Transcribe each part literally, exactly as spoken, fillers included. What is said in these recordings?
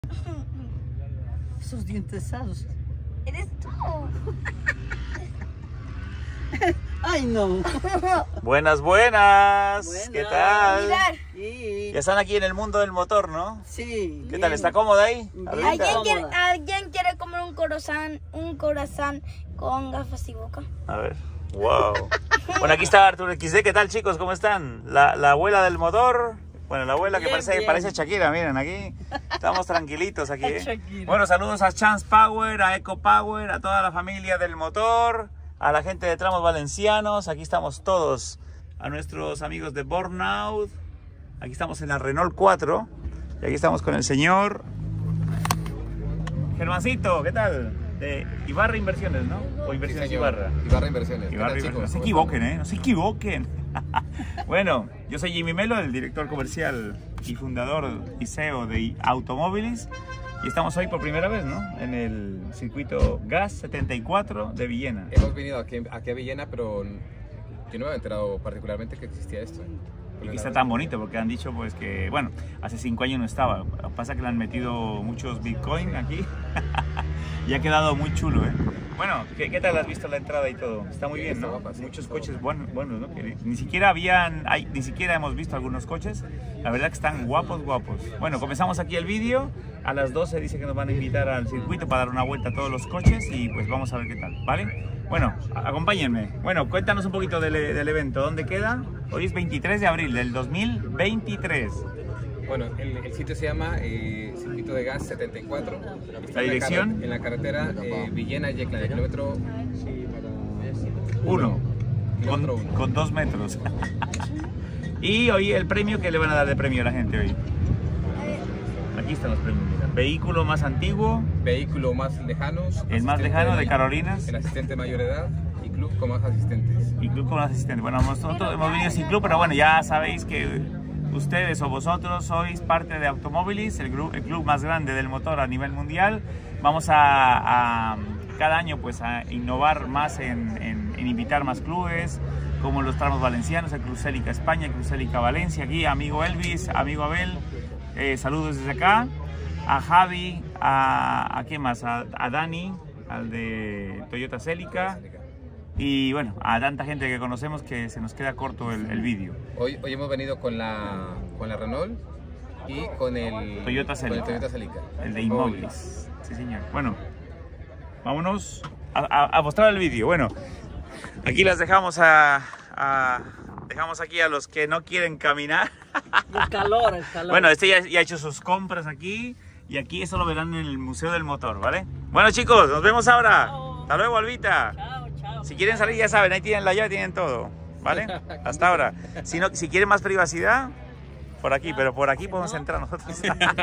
Esos dientesazos. Eres tú. Ay, no. Buenas, buenas. Buenas. ¿Qué tal? Mirar. Sí. Ya están aquí en el mundo del motor, ¿no? Sí. ¿Qué tal? ¿Está cómoda ahí? Bien. Ahorita. ¿Alguien quiere, Cómoda. ¿Alguien quiere comer un corazón, un corazón con gafas y boca? A ver. Wow. Bueno, aquí está Arturo equis de. ¿Qué tal, chicos? ¿Cómo están? La, la abuela del motor. Bueno, la abuela que Bien, parece, bien. parece Shakira, miren, aquí estamos tranquilitos aquí. ¿eh? Shakira. Bueno, saludos a Chance Power, a Eco Power, a toda la familia del motor, a la gente de Tramos Valencianos. Aquí estamos todos, a nuestros amigos de Burnout. Aquí estamos en la Renault cuatro y aquí estamos con el señor Germancito. ¿Qué tal? De Ibarra Inversiones, ¿no? O Inversiones Sí, señor. Ibarra. Ibarra Inversiones. Ibarra ¿Qué tal, Inversiones. No chicos? se ¿Cómo equivoquen, están? ¿eh? No se equivoquen. Bueno, yo soy Jimmy Melo, el director comercial y fundador y C E O de Automóviles. Y estamos hoy por primera vez, ¿no? En el circuito GAS setenta y cuatro de Villena. Hemos venido aquí, aquí a Villena, pero yo no me había enterado particularmente que existía esto. Y que está tan bonito porque han dicho pues que, bueno, hace cinco años no estaba. Lo que pasa es que le han metido muchos Bitcoin aquí y ha quedado muy chulo, ¿eh? Bueno, ¿qué, qué tal has visto la entrada y todo? Está muy bien, Está ¿no? guapa, sí, Muchos está coches guapa. buenos, buenos, ¿no? Que ni siquiera habían, hay, ni siquiera hemos visto algunos coches. La verdad que están guapos, guapos. Bueno, comenzamos aquí el vídeo. A las doce dice que nos van a invitar al circuito para dar una vuelta a todos los coches y pues vamos a ver qué tal, ¿vale? Bueno, a- acompáñenme. Bueno, cuéntanos un poquito del, del evento. ¿Dónde queda? Hoy es veintitrés de abril del dos mil veintitrés. Bueno, el, el sitio se llama eh, Circuito de Gas setenta y cuatro. Está ¿La en dirección? carre- En la carretera eh, Villena-Yecla, de kilómetro Uno. Con, Kilómetro uno. con dos metros. Y hoy el premio, ¿qué le van a dar de premio a la gente hoy? Aquí están los premios, mira. Vehículo más antiguo, Vehículo más lejanos. el más asistente lejano de may- Carolinas El asistente mayor edad y club con más asistentes. y club con asistente. Bueno, nosotros hemos venido sin club, pero bueno, ya sabéis que ustedes o vosotros sois parte de Automóviles, el, gru- el club más grande del motor a nivel mundial. Vamos a, a cada año pues a innovar más en, en- en invitar más clubes, como los Tramos Valencianos, el Club Célica España, el Club Célica Valencia. Aquí, amigo Elvis, amigo Abel, eh, saludos desde acá. A Javi, a, a ¿qué más? A, a Dani, al de Toyota Célica. Y bueno, a tanta gente que conocemos que se nos queda corto el, el vídeo. Hoy, hoy hemos venido con la, con la Renault y con el Toyota con el Celica. Toyota Celica. El de Inmóviles. Sí, señor. Bueno, vámonos a, a- a mostrar el vídeo. Bueno, aquí las dejamos a, a- dejamos aquí a los que no quieren caminar. El calor, el calor. Bueno, este ya, ya ha hecho sus compras aquí y aquí eso lo verán en el Museo del Motor, ¿vale? Bueno, chicos, nos vemos ahora. Chao. Hasta luego, Albita. Chao, chao. Si quieren salir, ya saben, ahí tienen la llave, tienen todo, ¿vale? Hasta ahora. Si, no, si quieren más privacidad, por aquí, pero por aquí podemos entrar nosotros. Mira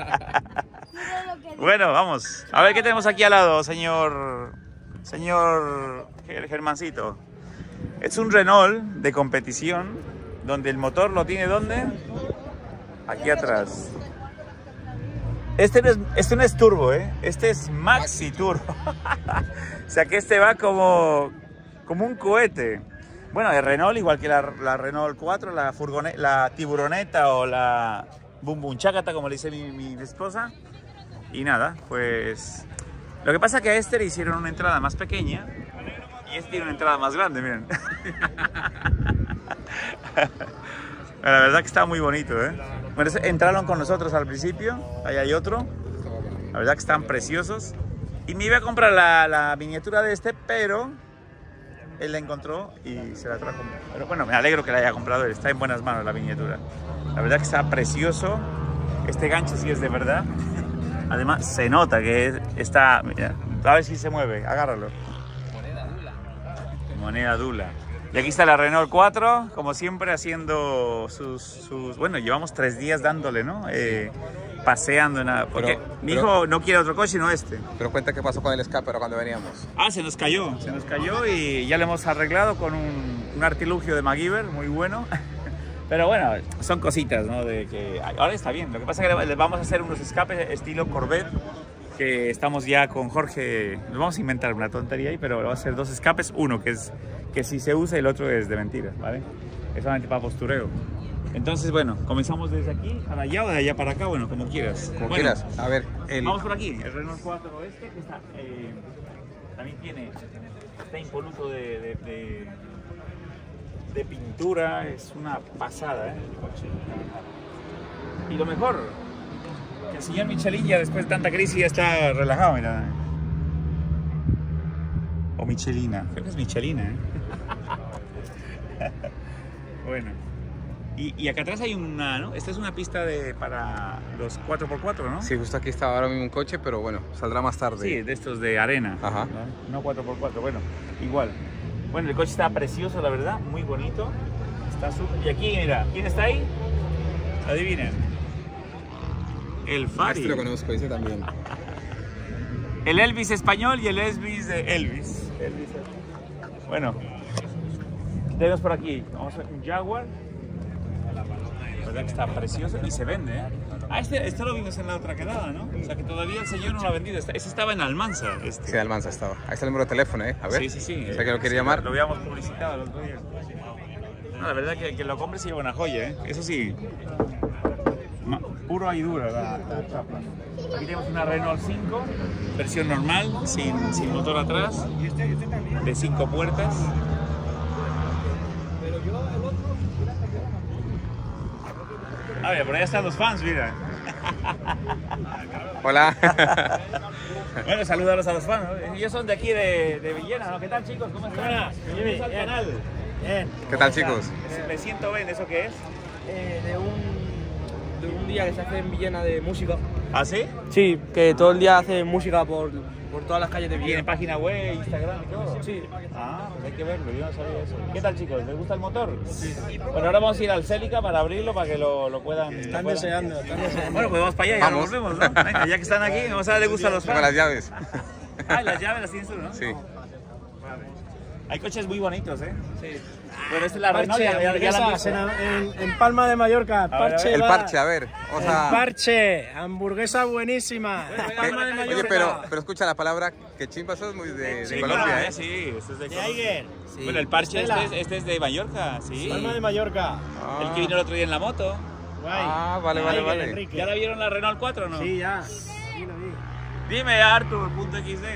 lo que dice. Bueno, vamos. A ver qué tenemos aquí al lado, señor, señor Ger- Germancito. Es un Renault de competición, donde el motor lo tiene, ¿dónde? Aquí atrás. Este no es, este no es turbo, ¿eh? Este es Maxi Turbo. O sea que este va como, como un cohete. Bueno, de Renault, igual que la, la Renault cuatro, la, furgone- la tiburoneta o la bum bum chacata, como le dice mi, mi esposa. Y nada, pues... Lo que pasa es que a este le hicieron una entrada más pequeña y este tiene una entrada más grande, miren. La verdad que está muy bonito, ¿eh? Bueno, ese- entraron con nosotros al principio, ahí hay otro. La verdad que están preciosos. Y me iba a comprar la, la miniatura de este, pero él la encontró y se la trajo. Pero bueno, me alegro que la haya comprado él, está en buenas manos la miniatura. La verdad que está precioso. Este gancho sí es de verdad. Además se nota que es- está... Mira, a ver si se mueve, agárralo. Moneda Dula. Moneda Dula. Y aquí está la Renault cuatro, como siempre, haciendo sus... sus bueno, llevamos tres días dándole, ¿no? Eh, paseando, nada. Porque Pero- mi pero- hijo no quiere otro coche, sino este. Pero cuenta qué pasó con el escape ahora cuando veníamos. Ah, se nos cayó, se nos cayó y ya lo hemos arreglado con un, un artilugio de MacGyver muy bueno. Pero bueno, son cositas, ¿no? De que ahora está bien. Lo que pasa es que le vamos a hacer unos escapes estilo Corvette, que estamos ya con Jorge. Nos vamos a inventar una tontería ahí, pero vamos a hacer dos escapes. Uno que es que si se usa y el otro es de mentira, ¿vale? Es solamente para postureo. Entonces, bueno, comenzamos desde aquí para allá o de allá para acá, bueno, como quieras. Como Bueno, quieras. A ver, el... vamos por aquí, el Renault cuatro este, que está, eh, también tiene, está impoluto de, de, de, de pintura, es una pasada, ¿eh? El coche. Y lo mejor, que el señor Michelin ya después de tanta crisis ya está relajado, mira. O Michelina, creo que es Michelina, ¿eh? Bueno. Y, y acá atrás hay una, ¿no? Esta es una pista de, para los cuatro por cuatro, ¿no? Sí, justo aquí está ahora mismo un coche, pero bueno, saldrá más tarde. Sí, de estos de arena. Ajá. No, no cuatro por cuatro, bueno, igual. Bueno, el coche está precioso, la verdad, muy bonito. Está súper... Y aquí, mira, ¿quién está ahí? Adivinen. El Fari. Este lo conozco, ese también. El Elvis español y el Elvis de Elvis. Elvis. Bueno, tenemos por aquí, vamos a ver un Jaguar. La verdad que está precioso y se vende, ¿eh? Ah, este, este lo vimos en la otra quedada, ¿no? O sea que todavía el señor no lo ha vendido. Ese estaba en Almanza. Este. Sí, Almanza estaba. Ahí está el número de teléfono, ¿eh? A ver. Sí, sí, sí. O sea que lo quería sí, llamar. Lo habíamos publicitado el otro día. No, la verdad que, que lo compre se lleva una joya, ¿eh? Eso sí, puro y dura la, la chapa. Aquí tenemos una Renault cinco, versión normal, sin, sin motor atrás, de cinco puertas. A ver, por ahí están los fans, mira. Hola. Bueno, saludarlos a los fans, ¿no? Ellos son de aquí de, de Villena, ¿no? ¿Qué tal, chicos? ¿Cómo están? Bienvenidos al canal. Bien. ¿Qué tal, chicos? Me siento bien, ¿eso qué es? Eh, de, un, de un día que se hace en Villena de música. ¿Ah, sí? Sí, que todo el día hace música por, por todas las calles de ¿Tiene Villena. página web, Instagram y todo? Sí. Ah, pues hay que verlo, yo no sabía eso. ¿Qué tal, chicos? ¿Les gusta el motor? Sí. Bueno, ahora vamos a ir al Celica para abrirlo, para que lo, lo puedan... Están lo puedan- deseando, están deseando. Bueno, pues vamos para allá y ya Vamos. nos volvemos, ¿no? Venga, ya que están aquí, vamos a ver, ¿les gustan los Toma las fans? llaves. Ah, las llaves las tienes tú, ¿no? Sí. Hay coches muy bonitos, ¿eh? Sí. Bueno, esta es la Renault, Parche, ya, ya- ya la han hamburguesas visto. en, en, en Palma de Mallorca. ver, Parche, a ver. El va. parche, a ver. O El sea, parche, hamburguesa buenísima. eh, Palma de Mallorca. oye, pero, pero escucha la palabra que chimpa, eso es muy de, Sí, de claro, Colombia, ¿eh? ¿eh? Sí, este es de De Colombia. Aiger. Bueno, el parche Estela. este es, este es de Mallorca, sí. Palma de Mallorca. El que vino el otro día en la moto. Guay. Ah, vale, vale, Aiger, vale. Enrique. ¿Ya la vieron la Renault cuatro o no? Sí, ya. Sí, lo vi. Dime, Arthur, punto equis de.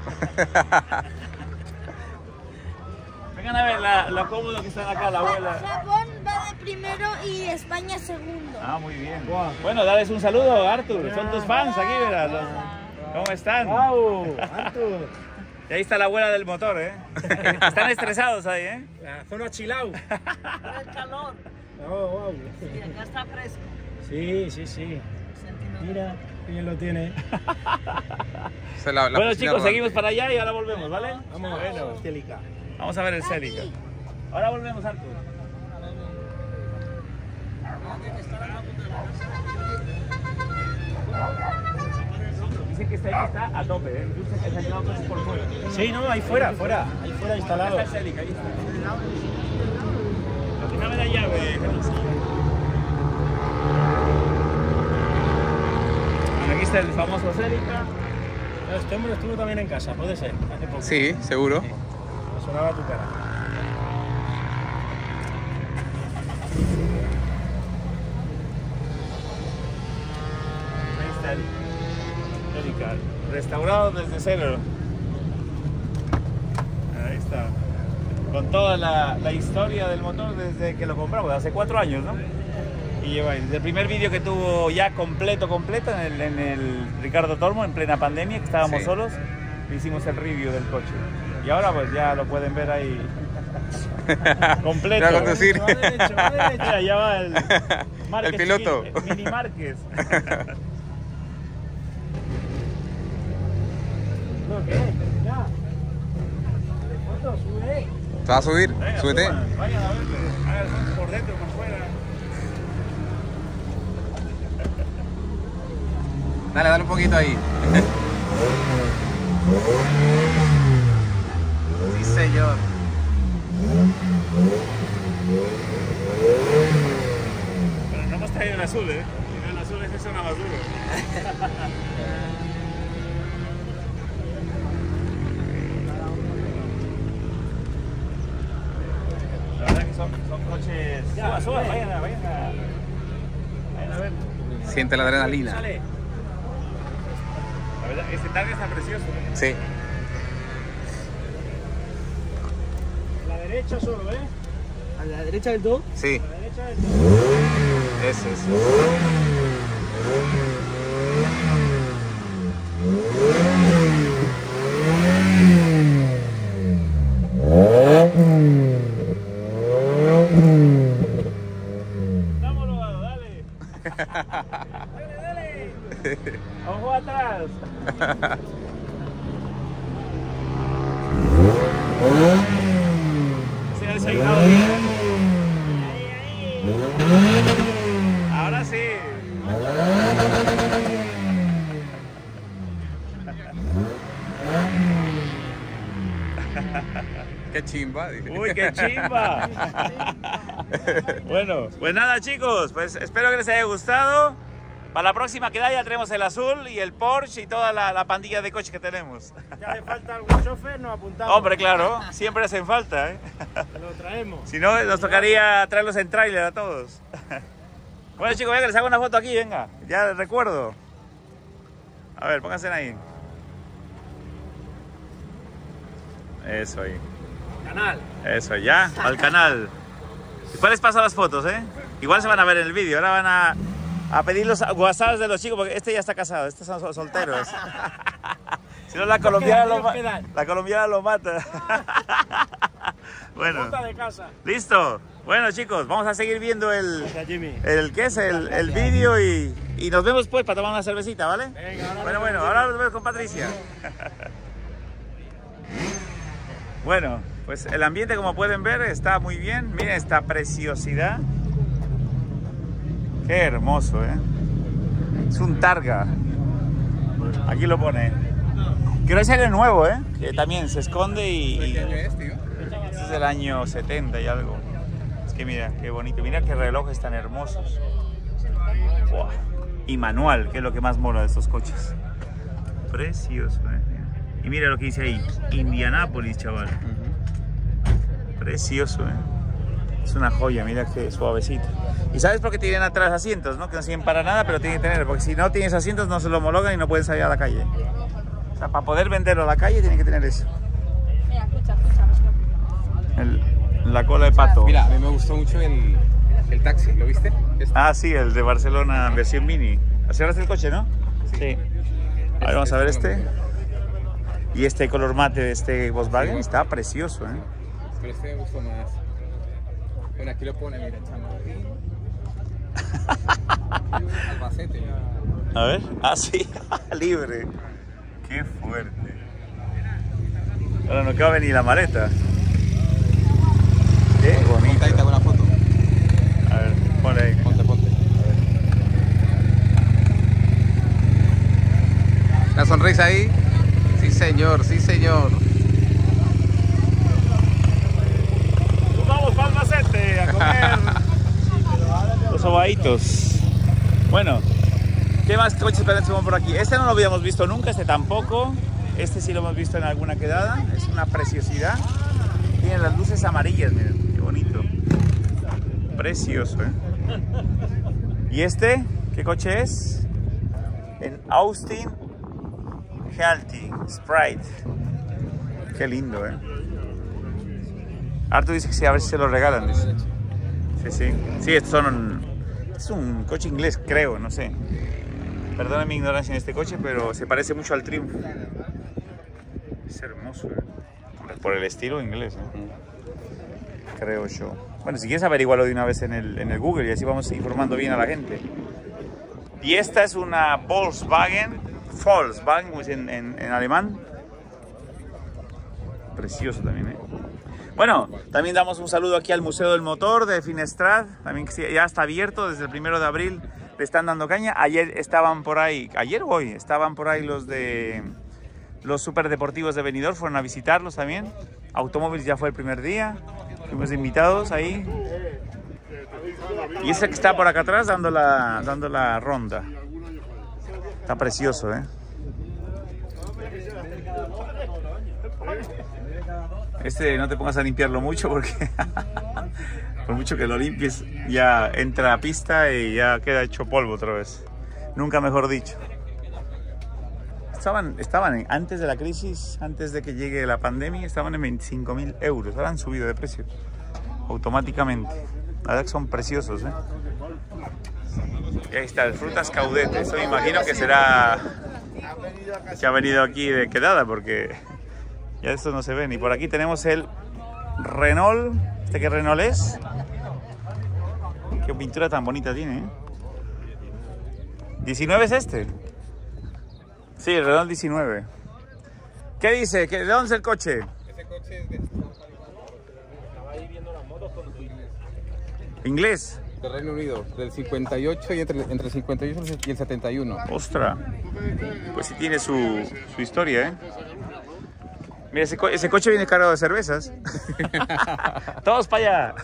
Vengan a ver la- lo cómodo que están acá, la abuela. Japón va de primero y España segundo. Ah, muy bien. Bueno, dales un saludo, Arthur. Son tus fans aquí, verás. Los- ¿Cómo están? ¡Wow! Artur. Y ahí está la abuela del motor, ¿eh? Están estresados ahí, ¿eh? La zona chilau. El calor. Oh, wow. Y acá está fresco. Sí, sí, sí. Mira, qué bien lo tiene. O sea, la- la Bueno, piscina chicos, rodante. seguimos para allá y ahora volvemos, ¿vale? Vamos, Bueno, Celica. vamos a ver el Celica. Ahora volvemos, Arthur. Dicen que este ahí está a tope, ¿eh? Incluso se han quedado cosas por fuera. Sí, no, ahí fuera, fuera. Ahí fuera Ahí instalado. está el Celica, ahí está. Déjame la llave, Germancillo. Bueno, aquí está el famoso Celica. Este hombre estuvo también en casa, puede ser. Hace poco. Sí, seguro. Me sonaba tu cara. Ahí está el Celica, restaurado desde cero. Ahí está. Con toda la, la historia del motor desde que lo compramos, hace cuatro años, ¿no? Y lleva desde el primer vídeo que tuvo ya completo, completo, en el, en el Ricardo Tormo, en plena pandemia, que estábamos Sí. solos, hicimos el review del coche. Y ahora pues ya lo pueden ver ahí completo. Ya conducir. Va derecho, va derecho. Mira, ya va el Márquez El piloto. chiquito, el Mini Márquez. No, ¿qué? Ya. Foto, sube. ¿Te vas a subir? Venga, Súbete. suban, vayan a verlo. Hagan fotos por dentro, por fuera. Dale, dale un poquito ahí. Sí, señor. Pero no hemos traído el azul, ¿eh? Si no, el azul ese suena más duro. La verdad que son, son coches Suba, suba, vayan a, vayan a, vayan a ver. Siente la adrenalina. Sale. La verdad, este target está precioso. ¿Eh? Sí. A la derecha solo, ¿eh? A la derecha del todo. Sí. A la derecha del todo. Ese es. Vámonos, dale. Dale, dale. Ojo atrás. Se ha desayunado bien. Ahora sí. Qué chimba. Dice. Uy, qué chimba. Bueno, pues nada chicos, pues espero que les haya gustado. Para la próxima quedada ya tenemos el azul y el Porsche y toda la, la pandilla de coches que tenemos. Si hace falta algún chofer, nos apuntamos. Hombre, claro, siempre hacen falta, ¿eh? Lo traemos. Si no, nos tocaría traerlos en tráiler a todos. Bueno chicos, venga, les hago una foto aquí, venga. Ya les recuerdo. A ver, pónganse ahí. Eso ahí. Canal. Eso, ya, al canal. Después les paso las fotos, ¿eh? Igual se van a ver en el vídeo. Ahora van a, a pedir los WhatsApps de los chicos, porque este ya está casado, estos son sol- solteros. Si no, la colombiana lo, ma- la colombiana lo mata. Bueno, Puta de casa. listo. Bueno chicos, vamos a seguir viendo el, Gracias, Jimmy. el ¿qué es? El, el vídeo y, y nos vemos pues para tomar una cervecita, ¿vale? Venga, ahora Bueno, bueno, ahora nos vemos con Patricia. Bueno, pues el ambiente, como pueden ver, está muy bien. Miren esta preciosidad. Qué hermoso, ¿eh? Es un Targa. Aquí lo pone. Creo que es el nuevo, ¿eh? Que también se esconde y... y- ¿Qué año es, tío? Este es del año setenta y algo. Es que mira, qué bonito. Mira qué relojes tan hermosos. Buah. Y manual, que es lo que más mola de estos coches. Precioso, ¿eh? Y mira lo que dice ahí. Indianápolis, chaval. Precioso, ¿eh? Es una joya, mira qué suavecito. ¿Y sabes por qué tienen atrás asientos, no? Que no sirven para nada, pero tienen que tener. Porque si no tienes asientos no se lo homologan y no pueden salir a la calle. O sea, para poder venderlo a la calle tienen que tener eso. Mira, escucha, escucha. El- la cola de pato. Mira, a mí me gustó mucho el, el taxi, ¿lo viste? Este. Ah, sí, el de Barcelona versión mini. Así ahora es el coche, ¿no? Sí. A ver, vamos a ver este. Y este color mate de este Volkswagen está precioso, ¿eh? Pero este me gustó más. Bueno, aquí lo pone, mira, Chamartín. Albacete. A ver. Ah, sí, libre. Qué fuerte. Ahora no cabe ni la maleta. Qué Ponte bonito. ahí, te hago una foto. A ver, ponle ahí. Ponte, ponte. Una sonrisa ahí. Sí, señor, sí, señor. Pues vamos para Albacete a comer los ovaditos. Bueno, ¿qué más coches tenemos por aquí? Este no lo habíamos visto nunca, este tampoco. Este sí lo hemos visto en alguna quedada. Es una preciosidad. Tiene las luces amarillas, miren, qué bonito. Precioso, ¿eh? ¿Y este? ¿Qué coche es? En Austin Healthy Sprite. Qué lindo, ¿eh? Artur dice que sí, a ver si se lo regalan. Dice. Sí, sí. Sí, estos son... Es un coche inglés, creo, no sé. Perdona mi ignorancia en este coche, pero se parece mucho al Triumph. Es hermoso, ¿eh? Por el estilo inglés, ¿eh? Creo yo. Bueno, si quieres averiguarlo de una vez en el, en el Google y así vamos informando bien a la gente. Y esta es una Volkswagen, Volkswagen en, en, en alemán. Precioso también, ¿eh? Bueno, también damos un saludo aquí al Museo del Motor de Finestrat, también que ya está abierto desde el primero de abril, le están dando caña. Ayer estaban por ahí, ayer o hoy, estaban por ahí los de los superdeportivos de Benidorm, fueron a visitarlos también. Automóviles ya fue el primer día, fuimos invitados ahí. Y ese que está por acá atrás dando la, dando la ronda. Está precioso, ¿eh? Este no te pongas a limpiarlo mucho porque, Por mucho que lo limpies, ya entra a pista y ya queda hecho polvo otra vez. Nunca mejor dicho. Estaban, estaban antes de la crisis, antes de que llegue la pandemia, estaban en veinticinco mil euros. Ahora han subido de precio automáticamente. La verdad que son preciosos, ¿eh? Y ahí está, el frutas caudete. Eso me imagino que será que ha venido aquí de quedada, porque ya esto no se ve. Y por aquí tenemos el Renault. ¿Este qué Renault es? Qué pintura tan bonita tiene, ¿eh? ¿diecinueve es este? Sí, el Renault diecinueve. ¿Qué dice? ¿De dónde es el coche? Ese coche es de... ¿Inglés? de Reino Unido, del cincuenta y ocho y entre, entre el cincuenta y ocho y el setenta y uno. ¡Ostras! Pues sí tiene su, su historia, ¿eh? Mira, ese, co ese coche viene cargado de cervezas. ¡Todos para allá!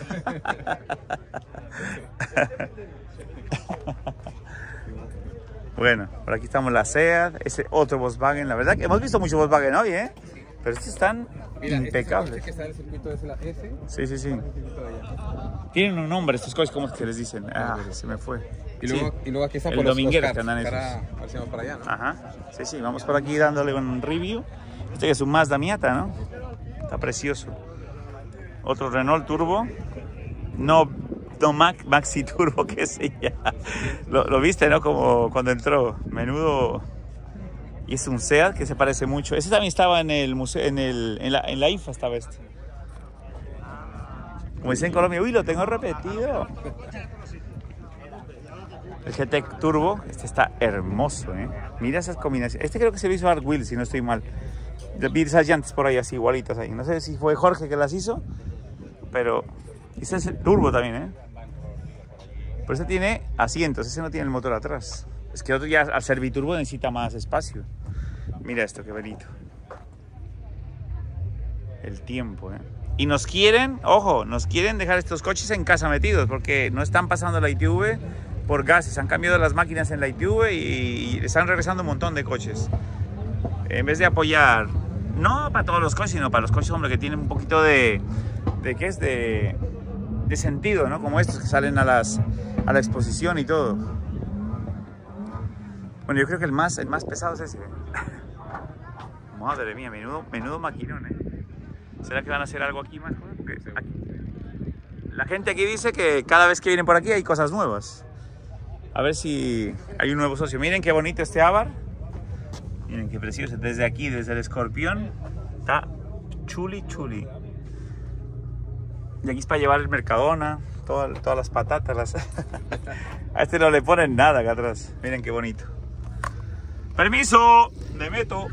Bueno, por aquí estamos la SEAT, ese otro Volkswagen. La verdad que hemos visto mucho Volkswagen hoy, ¿eh? Pero estos están Mira, impecables. Este que está en el circuito de la S. Sí, sí, sí. Tienen un nombre estos coches, ¿cómo es que les dicen? Ah, se me fue. Y luego, sí. y luego aquí está el por los, dominguero los que andan esos. para, para, para allá, ¿no? Ajá. Sí, sí, vamos por aquí dándole un review. Este que es un Mazda Miata, ¿no? Está precioso. Otro Renault Turbo. No, no Mac, Maxi Turbo, que se llama. Lo, lo viste, ¿no? Como cuando entró. Menudo. Y es un SEAT que se parece mucho. Ese también estaba en el museo, en, el, en, la, en la I F A estaba este. Como dicen en Colombia, uy, lo tengo repetido. El G T Turbo, este está hermoso, ¿eh? Mira esas combinaciones. Este creo que se lo hizo Art Wheels, si no estoy mal. Vi esas llantas por ahí así, igualitas ahí. No sé si fue Jorge que las hizo, pero ese es el turbo también, ¿eh? Pero este tiene asientos, ese no tiene el motor atrás. Es que el otro ya al ser biturbo necesita más espacio. Mira esto, qué bonito. El tiempo, ¿eh? Y nos quieren, ojo, nos quieren dejar estos coches en casa metidos, porque no están pasando la I T V por gases. Han cambiado las máquinas en la I T V y, y están regresando un montón de coches. En vez de apoyar, no para todos los coches, sino para los coches, hombre, que tienen un poquito de, de ¿qué es? De, de sentido, ¿no? Como estos que salen a, las, a la exposición y todo. Bueno, yo creo que el más, el más pesado es ese. Madre mía, menudo, menudo maquinón, ¿eh? ¿Será que van a hacer algo aquí más? Porque aquí, la gente aquí dice que cada vez que vienen por aquí hay cosas nuevas. A ver si hay un nuevo socio. Miren qué bonito este Abarth. Miren qué precioso. Desde aquí, desde el Escorpión, está chuli chuli. Y aquí es para llevar el Mercadona, todas, todas las patatas. Las... A este no le ponen nada acá atrás. Miren qué bonito. ¡Permiso! ¡Me meto!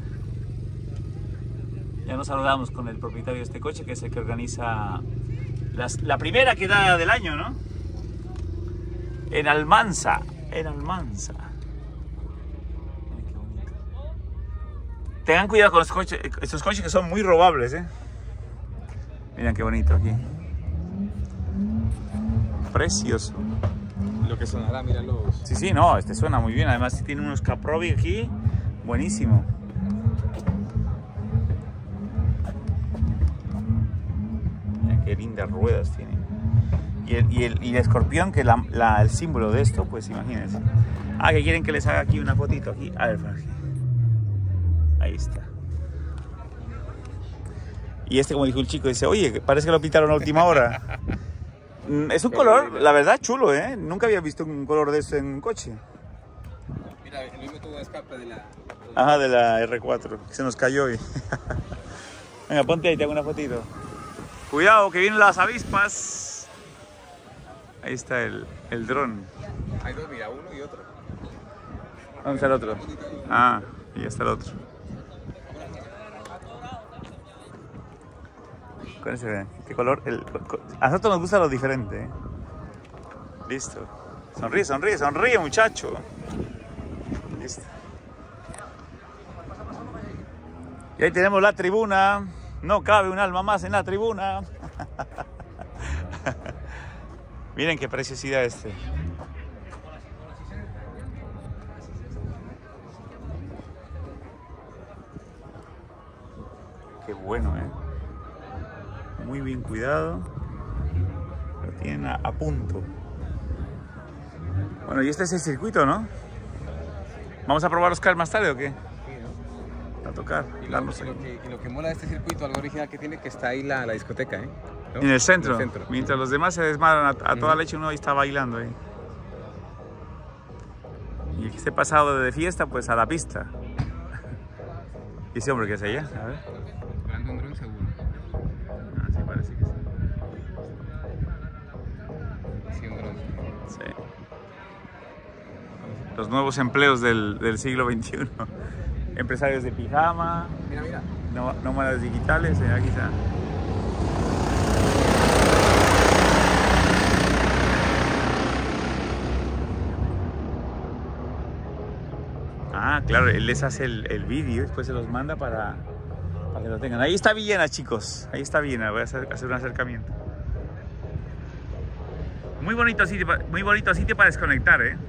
Ya nos saludamos con el propietario de este coche, que es el que organiza las, la primera quedada del año, ¿no? En Almansa. En Almansa. Miren qué bonito. Tengan cuidado con los coches, estos coches que son muy robables, ¿eh? Miren qué bonito aquí. Precioso. Lo que sonará, mira los... Sí, sí, no, este suena muy bien. Además tiene unos Caprovi aquí. Buenísimo. Mira qué lindas ruedas tiene. Y el, y el, y el escorpión, que la, la, el símbolo de esto, pues imagínense. Ah, que quieren que les haga aquí una fotito aquí. A ver, aquí. Ahí está. Y este, como dijo el chico, dice, oye, parece que lo pintaron a última hora. Es un color, la verdad, chulo, ¿eh? Nunca había visto un color de eso en un coche. Mira, el mismo tubo de escape de la... Ajá, de la R cuatro, que se nos cayó hoy. Venga, ponte ahí, te hago una fotito. Cuidado, que vienen las avispas. Ahí está el, el dron. Hay dos, mira, uno y otro. ¿Dónde está el otro? Ah, y ya está el otro. Con ese, ¿qué color? El, a nosotros nos gusta lo diferente, ¿eh? Listo. Sonríe, sonríe, sonríe, muchacho. Listo. Y ahí tenemos la tribuna. No cabe un alma más en la tribuna. Miren qué preciosidad este. Qué bueno, ¿eh? Muy bien cuidado. tienen a, a punto. Bueno, y este es el circuito, ¿no? ¿Vamos a probar los cars más tarde o qué? A tocar. Y lo, y, lo que, y lo que mola de este circuito, algo original que tiene, que está ahí la, la discoteca, ¿eh? ¿No? En el centro. En el centro. Mientras los demás se desmadran a, a toda Uh-huh. leche, uno ahí está bailando ahí. Y el que esté pasado de fiesta, pues a la pista. ¿Y ese hombre qué es ella? A ver. Volando un dron seguro. Ah, sí, parece que sí. Sí, un dron. Sí. Los nuevos empleos del, del siglo veintiuno. Empresarios de pijama, Mira, mira. no- nómadas digitales, eh, aquí está. Ah, claro, él les hace el, el vídeo y después se los manda para, para que lo tengan. Ahí está Villena, chicos. Ahí está Villena. Voy a hacer, hacer un acercamiento. Muy bonito sitio, pa- muy bonito sitio para desconectar, ¿eh?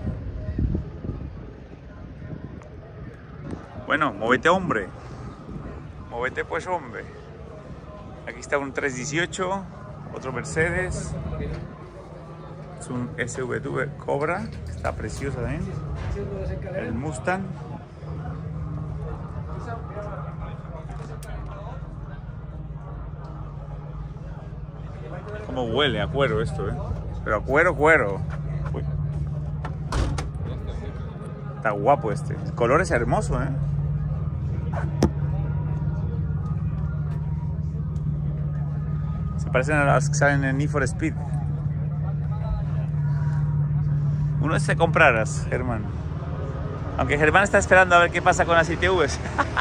Bueno, móvete, hombre. Móvete, pues, hombre. Aquí está un tres dieciocho, otro Mercedes. Es un S V dos Cobra, está precioso también. El Mustang. Cómo huele a cuero esto, ¿eh? Pero a cuero, cuero. Uy. Está guapo este. El color es hermoso, ¿eh? Se parecen a las que salen en Need for Speed. Uno es de compraras, Germán. Aunque Germán está esperando a ver qué pasa con las I T Vs.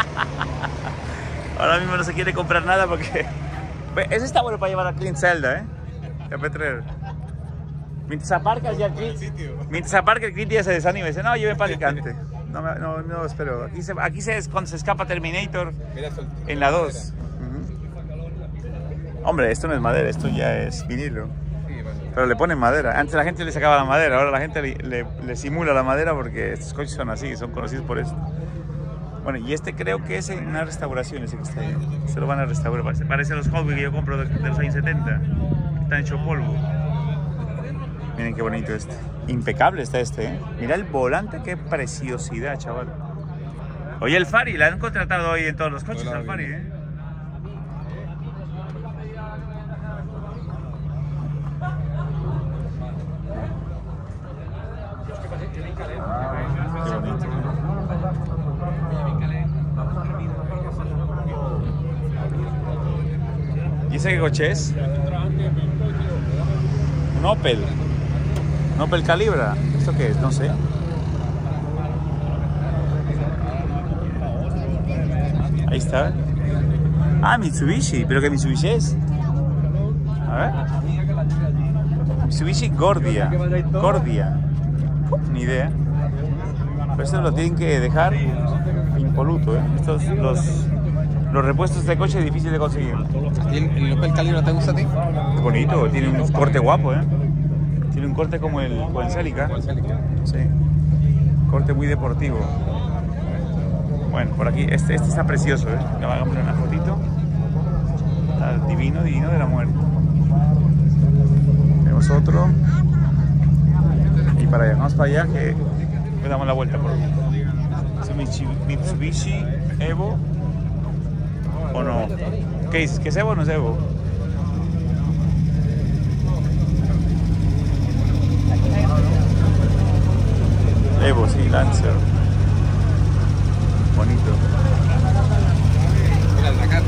Ahora mismo no se quiere comprar nada porque... Ese está bueno para llevar a Clint Zelda, ¿eh? A Petrer. Mientras aparcas ya Clint... Mientras aparca el Clint ya se desanima y dice, no, lleve para Alicante. No, me- no, no, espero. Aquí, se, aquí se, es cuando se escapa Terminator Mira, sol- en la dos. Ujú. Hombre, esto no es madera, esto ya es vinilo. Sí, bueno. Pero le ponen madera. Antes la gente le sacaba la madera, ahora la gente le, le- le simula la madera porque estos coches son así, son conocidos por esto. Bueno, y este creo que es en una restauración, ese que está ahí. Se lo van a restaurar. Parece, parece los Hot Wheels que yo compro de, de los años setenta. Están hechos polvo. Miren qué bonito este. Impecable está este, ¿eh? Mira el volante, qué preciosidad, chaval. Oye, el Fari, la han contratado hoy en todos los coches, Hola, al Fari, bien. ¿eh? Qué bonito. ¿Y ese qué coche es? Un Opel. Un Opel Calibra. ¿Esto qué es? No sé. Ahí está. Ah, Mitsubishi. ¿Pero qué Mitsubishi es? A ver. Mitsubishi Gordia. Gordia. Ni idea. Pero esto lo tienen que dejar impoluto, ¿eh? Estos, los, los repuestos de coche es difícil de conseguir. ¿Y el, el Opel Calibra te gusta a ti? Es bonito, tiene un corte guapo, ¿eh? Tiene un corte como el, como el Celica. Sí. Corte muy deportivo. Bueno, por aquí, este, este está precioso, ¿eh? Le hagamos una fotito. Está divino, divino de la muerte. Tenemos otro. Y para allá, vamos para allá que le damos la vuelta por aquí. Es un Mitsubishi- Mitsubishi Evo. ¿O no? ¿Qué es? ¿Qué es Evo o no es Evo? Evo, sí, Lancer. Bonito. Mira el Dakar.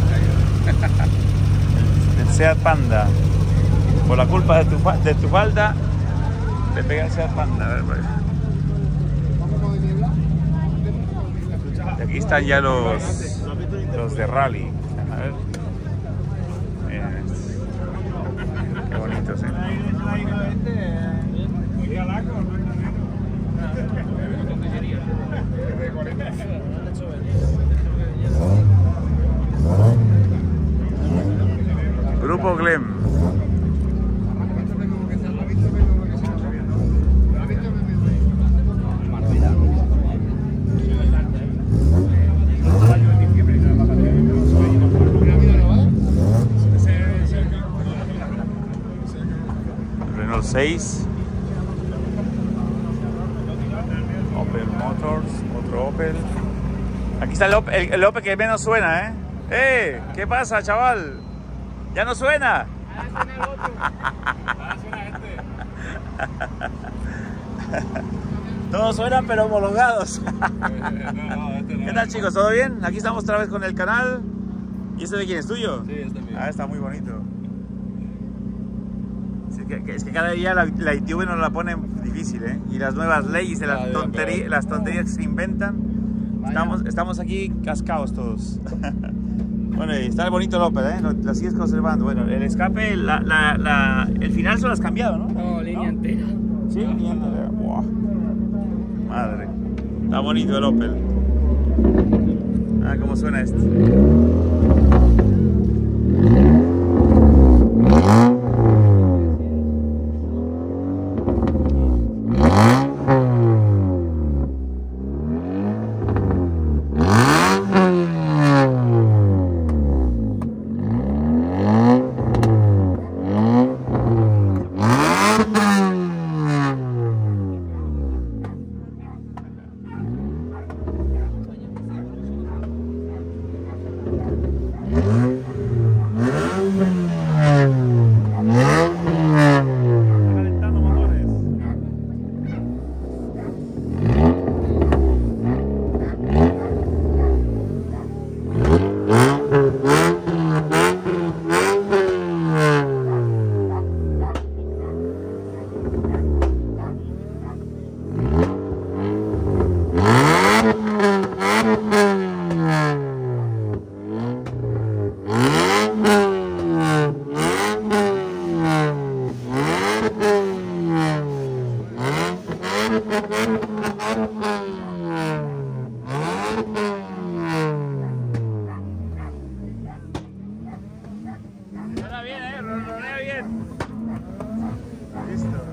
El Seat Panda. Por la culpa de tu, fa- de tu falda, te pega el Seat Panda. A ver, por ahí. Y aquí están ya los, los de rally. A ver. Miren estos. Qué bonitos, eh. Grupo Glem. seis. Opel Motors, otro Opel. Aquí está el Opel, el, el Opel que menos suena, ¿eh? ¡Eh! ¿Qué pasa, chaval? ¿Ya no suena? Todos suenan pero homologados. ¿Qué tal, chicos? ¿Todo bien? Aquí estamos otra vez con el canal. ¿Y este de quién es tuyo? Sí, está bien. Ah, está muy bonito. Es que, es que cada día la, la I T V nos la pone difícil, ¿eh? Y las nuevas leyes y las, tonterías, las tonterías que se inventan. Estamos, estamos aquí cascados todos. Bueno, y está bonito el Opel, ¿eh? Lo, lo sigues conservando. Bueno, el escape, la, la, la, el final se lo has cambiado, ¿no? No, línea ¿No? entera. Sí, línea entera. Buah. Madre. Está bonito el Opel. Ah, cómo suena este. Suena bien, eh, ronronea bien. Listo.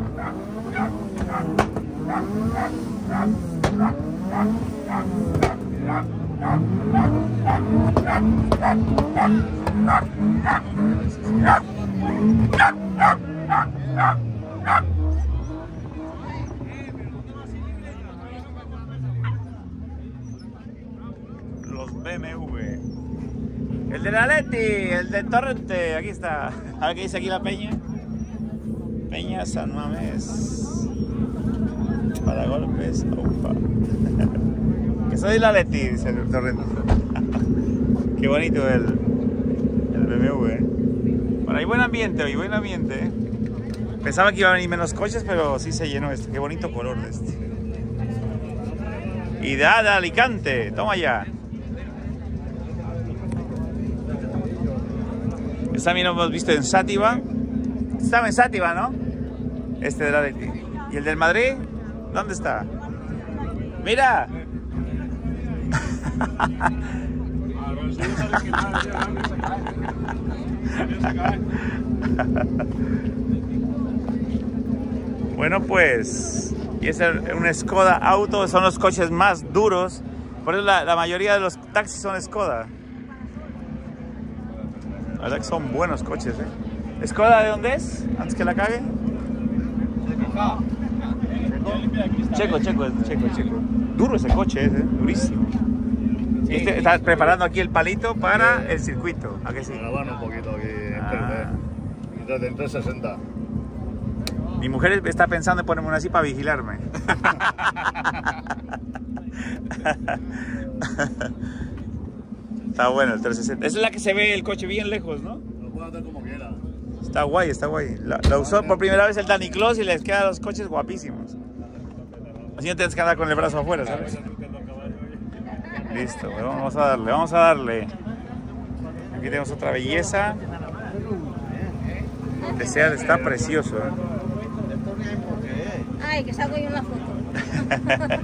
Los B M W. El de la Leti, el de Torrente, aquí está. A ver qué dice aquí la peña. Peña San Mamés. Para golpes, ufa. Que soy la Leti, dice el Torrente. Qué bonito el, el B M W. ¿Eh? Bueno, hay buen ambiente hoy, buen ambiente. ¿Eh? Pensaba que iba a venir menos coches, pero sí se llenó este. Qué bonito color de este. Y de Alicante, toma ya. Este también lo hemos visto en Sátiva. Estaba en Sátiva, ¿no? Este de la Leti. ¿Y el del Madrid? ¿Dónde está? ¡Mira! Bueno, pues... Y es un Skoda Auto, son los coches más duros. Por eso la, la mayoría de los taxis son Skoda. La verdad que son buenos coches, ¿eh? ¿Skoda de dónde es? Antes que la cague. Checo, checo, checo, checo. Duro ese coche, ¿eh? Durísimo. Sí, este está preparando aquí el palito para el circuito. ¿A qué sí? Graban un poquito aquí en Ah. Desde en trescientos sesenta. Mi mujer está pensando en ponerme una así para vigilarme. Está bueno el trescientos sesenta. Esa es la que se ve el coche bien lejos, ¿no? Lo puede hacer como quiera. Está guay, está guay. La, la usó por primera vez el Danny Claus y les quedan los coches guapísimos. Así no tienes que andar con el brazo afuera, ¿sabes? Listo, vamos a darle, vamos a darle. Aquí tenemos otra belleza. El Seat está precioso, ¿eh? Ay, que saco yo una foto.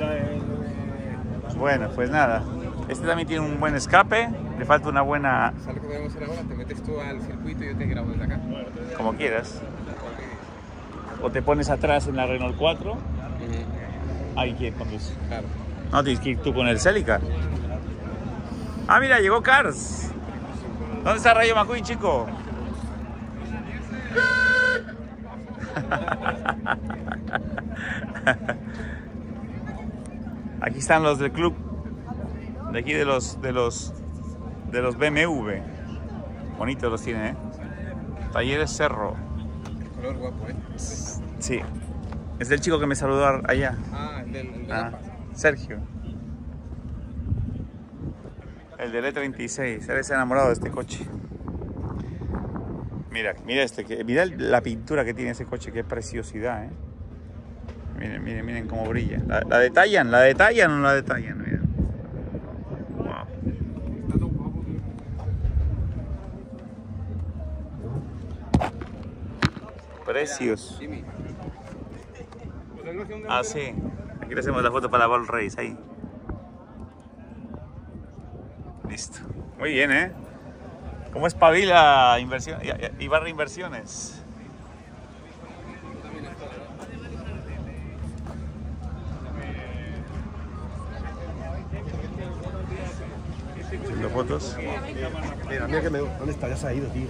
Bueno, pues nada. Este también tiene un buen escape. Le falta una buena... ¿Sabes lo que podemos hacer ahora? Te metes tú al circuito y yo te grabo desde acá. Como quieras. O te pones atrás en la Renault cuatro. Ahí quién conduce. Claro. No, tienes que ir tú con el Celica. Ah, mira, llegó Cars. ¿Dónde está Rayo McQueen, chico? Aquí están los del club. De aquí de los de los de los B M W. Bonitos los tiene, ¿eh? Talleres Cerro. Color guapo, ¿eh? Sí. Es del chico que me saludó allá. Ah, el del el de Ah, Sergio. El del E treinta y seis. Eres enamorado de este coche. Mira, mira este, que, mira la pintura que tiene ese coche, qué preciosidad, ¿eh? Miren, miren, miren cómo brilla. La, la detallan, la detallan o no la detallan, miren. Wow. Precios. Jimmy. Ah, sí. Aquí le hacemos la foto para la Ball Race, ahí. Listo. Muy bien, ¿eh? ¿Cómo espabila inversión, Ibarra Inversiones? Haciendo fotos. Mira, mira que me... ¿Dónde está? Ya se ha ido, tío.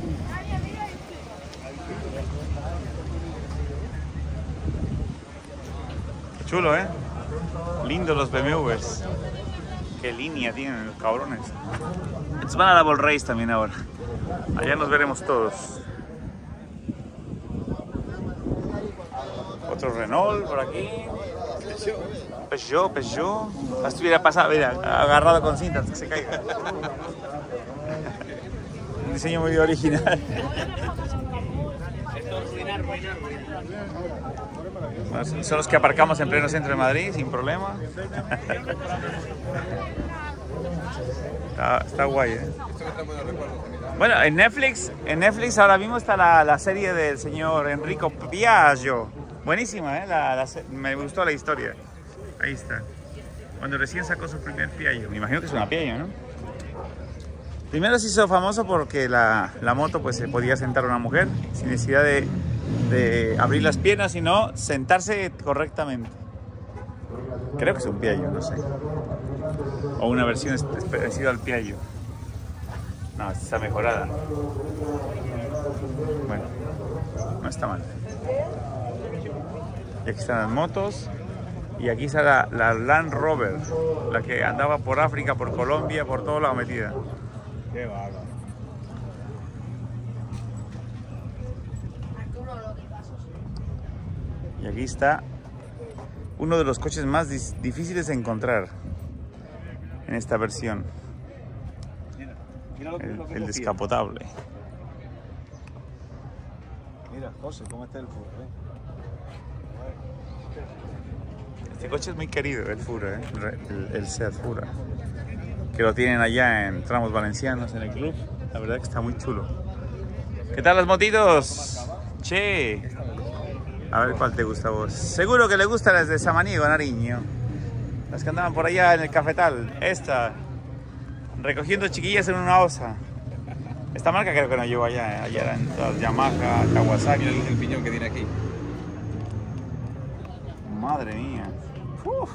Qué chulo, ¿eh? Lindo los B M Ws. Qué línea tienen los cabrones. Estos van a la Ball Race también ahora. Allá nos veremos todos. Otro Renault por aquí. Peugeot, Peugeot. Estuviera pasado, mira, agarrado con cintas que se caiga. Un diseño muy original. Bueno, son los que aparcamos en pleno centro de Madrid sin problema. Está, está guay, ¿eh? Bueno, en Netflix, en Netflix ahora mismo está la, la serie del señor Enrico Piaggio. Buenísima, ¿eh? La, la, me gustó la historia. Ahí está. Cuando recién sacó su primer Piaggio. Me imagino que es una Piaggio, ¿no? Primero se hizo famoso porque la, la moto pues se podía sentar una mujer sin necesidad de, de abrir las piernas, sino sentarse correctamente. Creo que es un Piaggio, no sé. O una versión parecida al Piaggio. No, esta está mejorada. Bueno, no está mal. Y aquí están las motos. Y aquí está la, la Land Rover, la que andaba por África, por Colombia, por todo lado metida. Qué bárbaro. Y aquí está uno de los coches más difíciles de encontrar en esta versión. Mira, mira lo que, El, lo que el copia. descapotable. Mira, José, cómo está el furro, ¿eh? Este coche es muy querido, el Fura, ¿eh? el, el Seat Fura. Que lo tienen allá en Tramos Valencianos, en el club. La verdad que está muy chulo. ¿Qué tal las motitos? Che. A ver cuál te gusta a vos. Seguro que le gustan las de Samaniego, Nariño. Las que andaban por allá en el cafetal. Esta. Recogiendo chiquillas en una osa. Esta marca creo que no llevo allá. ¿eh? Allá eran todas Yamaha, Kawasaki. Mira el, el piñón que tiene aquí. Madre mía. Uf.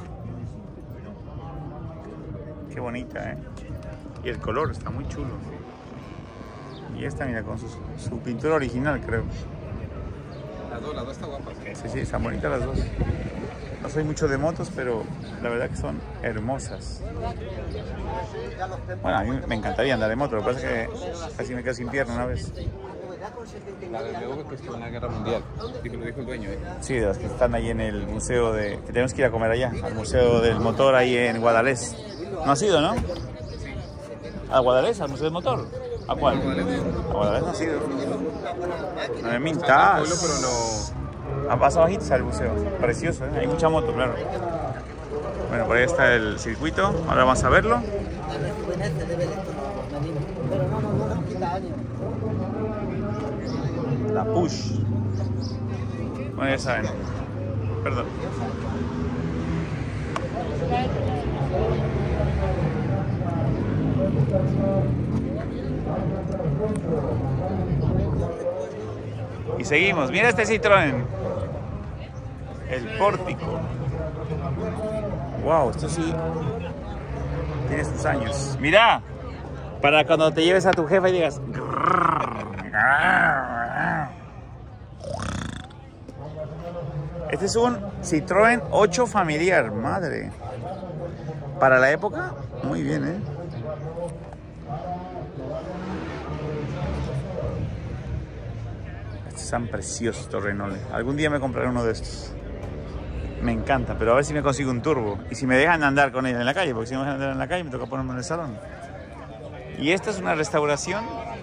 Qué bonita, ¿eh? Y el color está muy chulo. Y esta, mira, con su, su pintura original, creo. Las dos, las dos están guapas. ¿eh? Sí, sí, están bonitas las dos. No soy mucho de motos, pero la verdad que son hermosas. Bueno, a mí me encantaría andar en moto, lo que pasa es que casi me quedo sin pierna una vez. La B M W que estuvo en la guerra mundial. Sí, que lo dijo el dueño, ¿eh? Sí, de las que están ahí en el museo de... que tenemos que ir a comer allá, al museo del motor ahí en Guadalés. ¿No has ido, no? ¿A Guadalés? ¿Al museo del motor? ¿A cuál? A Guadalés no has ido. No me mintas. Pueblo, pero no... A paso bajito está el museo. Precioso, ¿eh? Hay mucha moto, claro. Bueno, por ahí está el circuito. Ahora vamos a verlo. La Push. Bueno, ya saben. Perdón. Y seguimos. Mira este Citroën. El Pórtico. Wow, esto sí tiene sus años. Mira, para cuando te lleves a tu jefa y digas... Este es un Citroën ocho familiar, madre. Para la época, muy bien, ¿eh? Estos están preciosos, estos Renault. Algún día me compraré uno de estos. Me encanta, pero a ver si me consigo un turbo. Y si me dejan andar con ellos en la calle, porque si no me dejan andar en la calle me toca ponerme en el salón. Y esta es una restauración.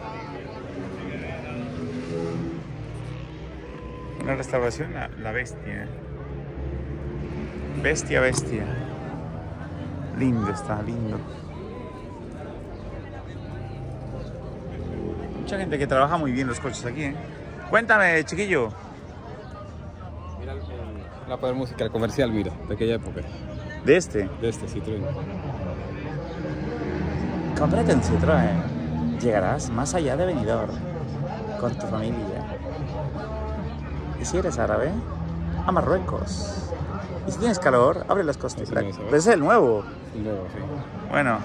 Una restauración, la, la bestia. Bestia, bestia. Lindo está, lindo. Mucha gente que trabaja muy bien los coches aquí, ¿eh? Cuéntame, chiquillo. Mira el, la poder musical comercial, mira, de aquella época. ¿De este? De este Citroën. Cómprate un Citroën. Llegarás más allá de Benidorm con tu familia. Y si eres árabe, a Marruecos. Y si tienes calor, abre las costas. Ese no es, Ese es el nuevo. El nuevo, sí. Bueno,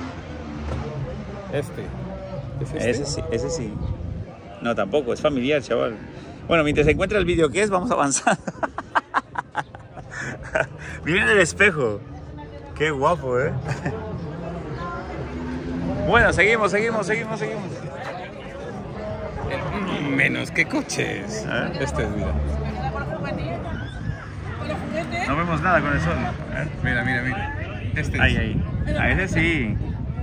Este. ¿Es este? ese sí, ese sí. No, tampoco, es familiar, chaval. Bueno, mientras se encuentra el vídeo que es, vamos avanzando. Miren el espejo. Qué guapo, ¿eh? Bueno, seguimos, seguimos, seguimos, seguimos. Menos que coches. ¿Eh? Este es, mira. No vemos nada con el sol. ¿Eh? Mira, mira, mira. Este Ahí, es. ahí. A ese sí.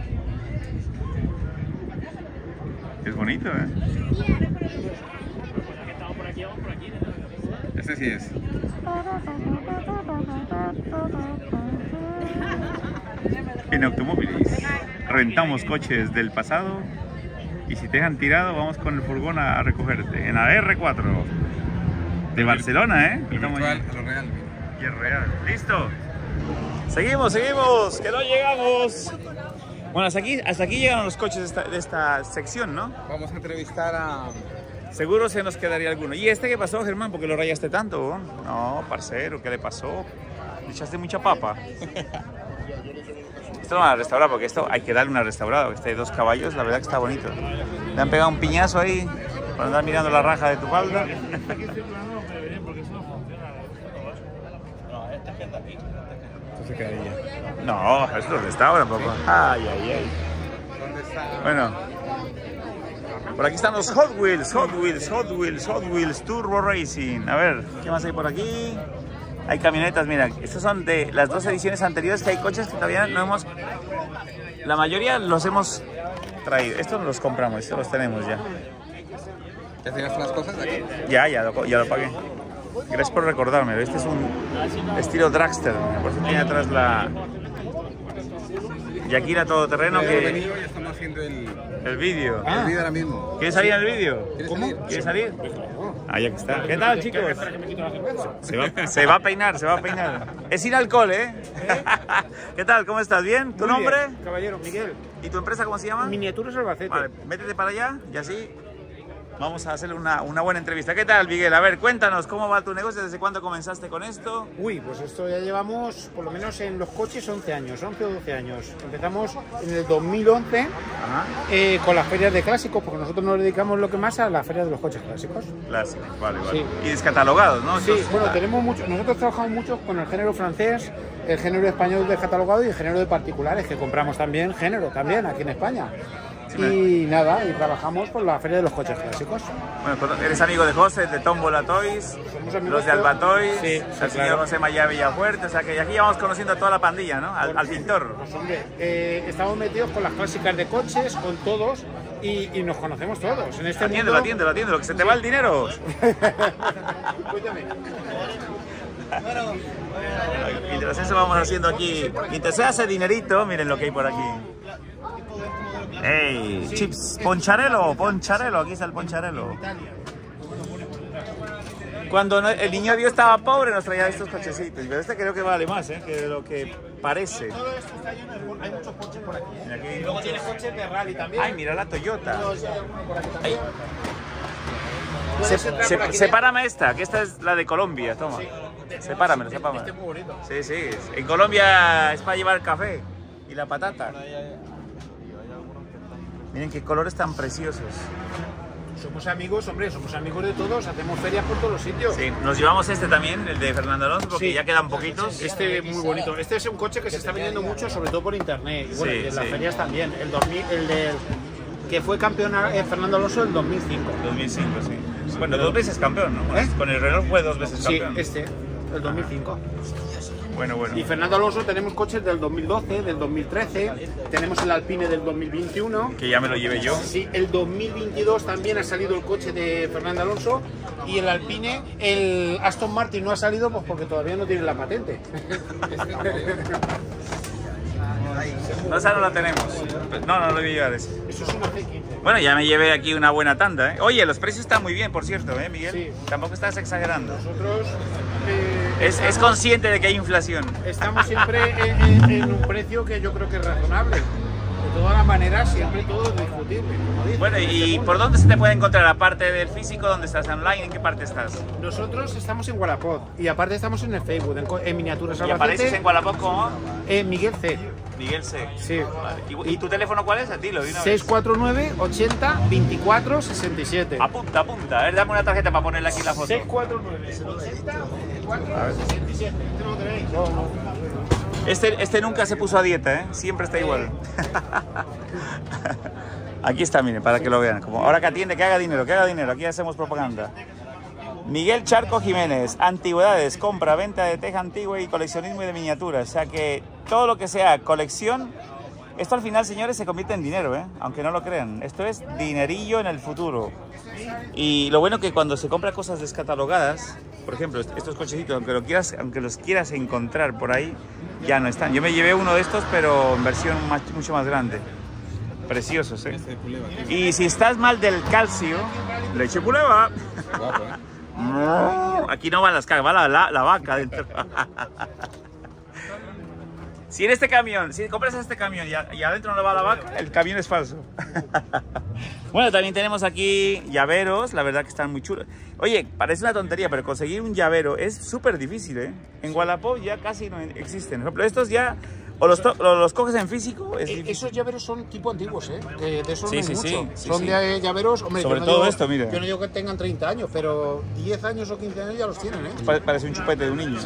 Es bonito, ¿eh? Este sí es. En Automóviles rentamos coches del pasado y si te dejan tirado vamos con el furgón a recogerte en la R cuatro de Barcelona, ¿eh? El Estamos virtual allí. a lo real, mira. Y es real. ¿Listo? Seguimos, seguimos, que no llegamos. Bueno, hasta aquí, hasta aquí llegaron los coches de esta, de esta sección, ¿no? Vamos a entrevistar a... Seguro se nos quedaría alguno. ¿Y este qué pasó, Germán? ¿Por qué lo rayaste tanto? No, parcero, ¿qué le pasó? ¿Le echaste mucha papa? Esto no va a restaurar porque esto hay que darle una restaurada. Este de dos caballos, la verdad que está bonito. Le han pegado un piñazo ahí para andar mirando la raja de tu falda. Esto se quedaría. No, esto lo restaura, papá. Ay, ay, ay. ¿Dónde está? Bueno, por aquí están los Hot Wheels, Hot Wheels, Hot Wheels, Hot Wheels Turbo Racing. A ver, ¿qué más hay por aquí? Hay camionetas, mira, estos son de las dos ediciones anteriores, que hay coches que todavía no hemos... La mayoría los hemos traído. Estos los compramos, estos los tenemos ya. ¿Ya tienes unas cosas aquí? Ya, ya lo, ya lo pagué. Gracias por recordármelo. Este es un estilo dragster, por eso tiene atrás la... Yakira todoterreno He que... venido y estamos haciendo el... El vídeo. El vídeo ahora mismo. ¿Quieres salir en el vídeo? ¿Quieres salir? ¿Quieres salir? Ah, ya que está. ¿Qué tal, chicos? Se va, se va a peinar, se va a peinar. Es sin alcohol, ¿eh? ¿Qué tal? ¿Cómo estás? ¿Bien? ¿Tu Muy nombre? bien, caballero, Miguel. ¿Y tu empresa cómo se llama? Miniaturas Albacete. Vale, métete para allá y así vamos a hacerle una, una buena entrevista. ¿Qué tal, Miguel? A ver, cuéntanos, ¿cómo va tu negocio? ¿Desde cuándo comenzaste con esto? Uy, pues esto ya llevamos, por lo menos en los coches, once años, once o doce años. Empezamos en el dos mil once Ajá. eh, con las ferias de clásicos, porque nosotros nos dedicamos lo que más a las ferias de los coches clásicos. Clásico, vale, vale. Sí. Y descatalogados, ¿no? Sí, Entonces, bueno, ah, tenemos mucho, nosotros trabajamos mucho con el género francés, el género español descatalogado y el género de particulares, que compramos también género, también aquí en España. Y nada, y trabajamos por la feria de los coches clásicos. Bueno, eres amigo de José, de Tombola Toys, Somos amigos los de Alba Toys, Sí, el sí, señor claro. José Mayá Villafuerte, o sea que aquí vamos conociendo a toda la pandilla, ¿no? Al, al pintor. Pues hombre, eh, estamos metidos con las clásicas de coches, con todos, y, y nos conocemos todos. En este Atiéndelo, mundo... atiéndelo, atiéndelo, que se te va el dinero. Cuéntame. Mientras eso vamos haciendo aquí, mientras se hace dinerito, miren lo que hay por aquí. ¡Ey! Chips, poncharelo, poncharelo, aquí está el poncharelo. Cuando no- el niño Dios estaba pobre nos traía estos cochecitos, pero este creo que vale más, ¿eh? Que lo que parece. Todo esto está lleno de... Hay muchos coches por aquí. Mira, aquí Y hay luego muchos. tiene coches de rally también. Ay, mira la Toyota. Todos hay alguno por aquí también. Ay. Puedes Se- entrar se- por aquí sepárame esta, que esta es la de Colombia, toma. Sepáramelo, sepáramelo. Este es muy bonito. Sí, sí, en Colombia es para llevar café y la patata. Miren qué colores tan preciosos. Somos amigos, hombre, somos amigos de todos, hacemos ferias por todos los sitios. Sí, nos llevamos este también, el de Fernando Alonso, porque Sí. ya quedan poquitos. Este muy bonito. Este es un coche que se está vendiendo mucho, sobre todo por internet. Y bueno, Sí, y en las sí. ferias también. El, dos mil, el del que fue campeón eh, Fernando Alonso en dos mil cinco. dos mil cinco, sí. Bueno, dos veces campeón, ¿no? ¿Eh? Con el Renault fue dos veces Sí, campeón. este, el dos mil cinco. Bueno, bueno. Y Fernando Alonso tenemos coches del dos mil doce, del dos mil trece, tenemos el Alpine del dos mil veintiuno. Que ya me lo llevé yo. Sí, el dos mil veintidós también ha salido el coche de Fernando Alonso y el Alpine, el Aston Martin no ha salido pues porque todavía no tiene la patente. No, esa no la tenemos. No, no lo voy a llevar ese. Eso es una C quince. Bueno, ya me llevé aquí una buena tanda, ¿eh? Oye, los precios están muy bien, por cierto, ¿eh, Miguel? Sí. Tampoco estás exagerando. Nosotros eh, Es, es consciente de que hay inflación. estamos siempre en, en- en un precio que yo creo que es razonable. De todas las maneras, siempre todo es discutible. como dicen. Bueno, ¿y por dónde se te puede encontrar? Aparte del físico, ¿dónde estás? ¿Online? ¿En qué parte estás? Nosotros estamos en Wallapop y aparte estamos en el Facebook, en, co- en Miniaturas ¿Y apareces Albacete, en Wallapop como eh, Miguel C. Miguel C? Sí. Vale. ¿Y, y tu teléfono cuál es? Dilo de una seis vez. cuatro nueve, ochenta, veinticuatro, sesenta y siete. Apunta, apunta. A ver, dame una tarjeta para ponerle aquí la foto. seis cuatro nueve, ochenta, veinticuatro, sesenta y siete. ¿Este no lo tenéis? No, no. Este, este nunca se puso a dieta, ¿eh? Siempre está igual. Aquí está, miren, para que lo vean. Como ahora que atiende, que haga dinero, que haga dinero. Aquí hacemos propaganda. Miguel Charco Jiménez, antigüedades, compra, venta de teja antigua y coleccionismo y de miniaturas. O sea que todo lo que sea colección, esto al final, señores, se convierte en dinero, ¿eh? Aunque no lo crean. Esto es dinerillo en el futuro. Y lo bueno que cuando se compra cosas descatalogadas, por ejemplo, est- estos cochecitos, aunque, lo quieras, aunque los quieras encontrar por ahí, ya no están. Yo me llevé uno de estos, pero en versión más- mucho más grande. Preciosos, ¿eh? Este puleva, tío. Y si estás mal del calcio, leche puleva. Guapo, ¿eh? Aquí no van las cagas, va la, la, la vaca dentro. Si en este camión, si compras este camión y, a- y adentro no va la vaca, el camión es falso. Bueno, también tenemos aquí llaveros, la verdad que están muy chulos. Oye, parece una tontería, pero conseguir un llavero es súper difícil, ¿eh? En Wallapop ya casi no existen. Por ejemplo, estos ya o los, to- o los coges en físico, es Eh, difícil. Esos llaveros son tipo antiguos, ¿eh? De, de esos Sí, no hay sí, sí, mucho. sí, son sí. de eh, llaveros, hombre, Sobre yo no todo digo- esto, mira. Yo no digo que tengan treinta años, pero diez años o quince años ya los tienen, ¿eh? Pa- Parece un chupete de un niño. Sí.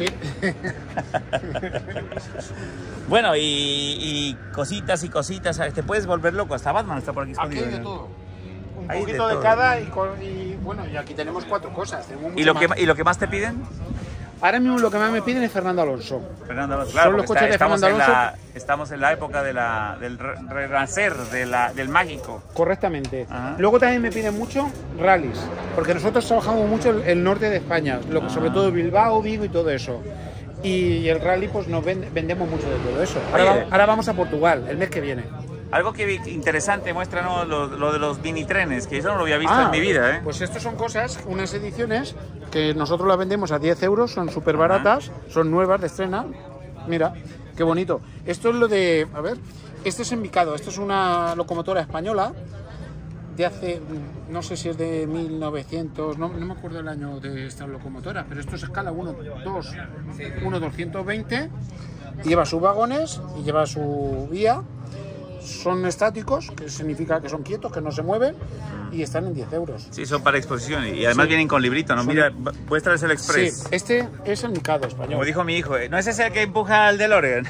Bueno, y, y cositas y cositas, te puedes volver loco. Hasta Batman está por aquí Aquí escondido. hay de ¿no? todo. Un Hay de poquito de, todo. cada y, con- y bueno, y aquí tenemos cuatro cosas. Tenemos ¿Y mucho lo, que, más. ma- ¿Y lo que más te piden? Ahora mismo lo que más me piden es Fernando Alonso. Fernando Alonso. Son los porque coches de estamos, Fernando en la, estamos en la época de la, del re- renacer, de la, del mágico. Correctamente. Ajá. Luego también me piden mucho rallies, porque nosotros trabajamos mucho el, el norte de España, lo que, sobre todo Bilbao, Vigo y todo eso. Y el rally, pues nos ven- vendemos mucho de todo eso. Ahora, Oye. va- ahora vamos a Portugal, el mes que viene. Algo que vi interesante, muéstranos lo, lo de los mini trenes, que eso no lo había visto en mi vida, ¿eh? Pues estos son cosas, unas ediciones que nosotros las vendemos a diez euros, son súper baratas, son nuevas de estrena. Mira, qué bonito. Esto es lo de, a ver, este es en Mikado, esto es una locomotora española de hace, no sé si es de mil novecientos, no, no me acuerdo el año de estas locomotoras, pero esto es escala uno, dos, uno doscientos veinte, y lleva sus vagones y lleva su vía. Son estáticos, que significa que son quietos, que no se mueven, y están en diez euros. Sí, son para exposición y además Sí. vienen con librito, ¿no? Son- Mira, muéstrales el Express. Sí, este es el Mikado español. Como dijo mi hijo, ¿eh? ¿No es ese el que empuja al DeLorean?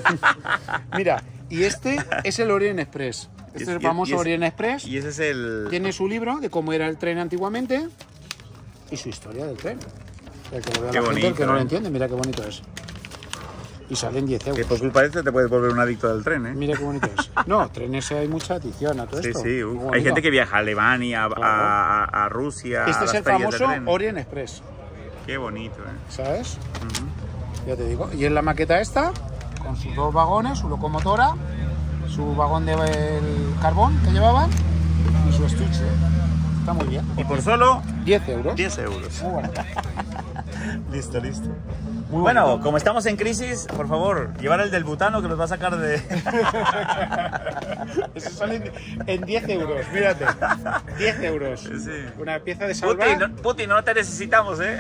Mira, y este es el Orient Express. Este Y es es- el y- famoso y es- Orient Express. Y ese es el... Tiene su libro de cómo era el tren antiguamente y su historia del tren. El que lo vea Qué la gente, el bonito, que no lo ¿eh? entiende, mira qué bonito es. Y salen diez Que euros. por culpa de este te puedes volver un adicto del tren, ¿eh? Mira qué bonito es. No, trenes hay mucha adición a todo Sí, esto. sí, Muy uf. hay bonito. gente que viaja a Alemania, a, a- a- a Rusia, Este a es las el ferias de famoso tren. Orient Express, Qué bonito, ¿eh? ¿sabes? Ya te digo. Y es la maqueta esta, con sus dos vagones, su locomotora, su vagón de el carbón que llevaban y su estuche. Está muy bien. Y por solo diez euros. diez euros. Muy bueno. Listo, listo. Muy Bueno, bonito. como estamos en crisis, por favor, llevar el del butano que nos va a sacar de... Eso sale en- en diez euros, mírate. diez euros. Sí. Una pieza de Putin, salvar. no, Putin, no te necesitamos, ¿eh?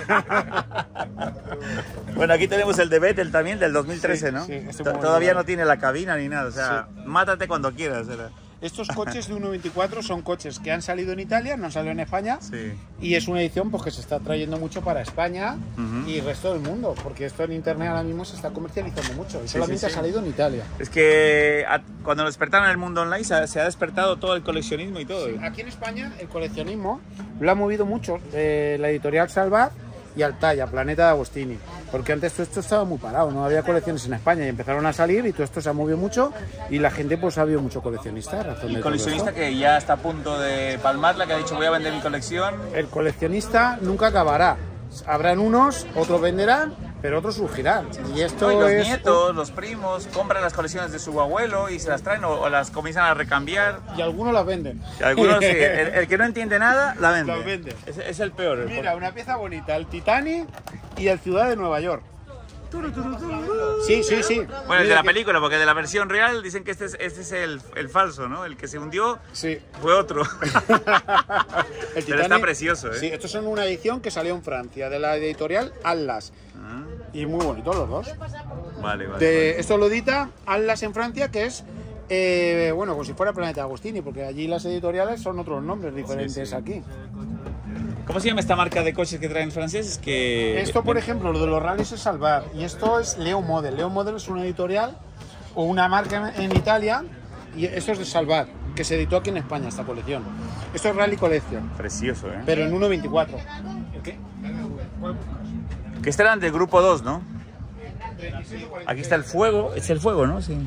Bueno, aquí tenemos el de Vettel también, del dos mil trece, Sí, ¿no? sí, este To- muy Todavía bueno. no tiene la cabina ni nada, o sea, mátate cuando quieras. Era. Estos coches de uno veinticuatro son coches que han salido en Italia, no han salido en España. Sí. Y es una edición pues, que se está trayendo mucho para España Ujú. y el resto del mundo, porque esto en internet ahora mismo se está comercializando mucho y Sí, solamente sí, sí. ha salido en Italia. Es que a- cuando despertaron en el mundo online se ha, se ha despertado todo el coleccionismo y todo. Aquí en España el coleccionismo lo ha movido mucho eh, la editorial Salvat y Altaya, Planeta de Agostini, porque antes todo esto estaba muy parado, no había colecciones en España y empezaron a salir y todo esto se ha movido mucho y la gente pues ha habido mucho coleccionista. a razón Y de coleccionista todo esto. que ya está a punto de palmarla, que ha dicho voy a vender mi colección. El coleccionista nunca acabará, habrán unos, otros venderán, pero otros surgirán. Y esto No, y los es nietos, los primos, compran las colecciones de su abuelo y se las traen o, o las comienzan a recambiar. y algunos las venden. Y algunos, sí, el, el que no entiende nada, la vende. Las vende. Es, es el peor. el Mira, una pieza bonita, el Titanic y el Ciudad de Nueva York. Sí, sí, sí. Bueno, el de Mira la que- película, porque de la versión real dicen que este es, este es el, el falso, ¿no? El que se hundió Sí. fue otro. El Pero está precioso, ¿eh? Sí, estos son una edición que salió en Francia, de la editorial Atlas. Ah, Y muy bonitos los dos. vale, vale. De, esto lo edita Atlas en Francia, que es, eh, bueno, como si fuera Planeta Agostini, porque allí las editoriales son otros nombres diferentes sí. aquí. ¿Cómo se llama esta marca de coches que traen franceses? Que... Esto, por ejemplo, lo de los rallies es Salvar. Y esto es Leo Model. Leo Model es una editorial o una marca en, en Italia. Y esto es de Salvar, que se editó aquí en España, esta colección. Esto es Rally Collection, Precioso, ¿eh? pero en uno veinticuatro. ¿Qué? Que este eran del grupo dos, ¿no? Aquí está el fuego, es el fuego, ¿no? Sí.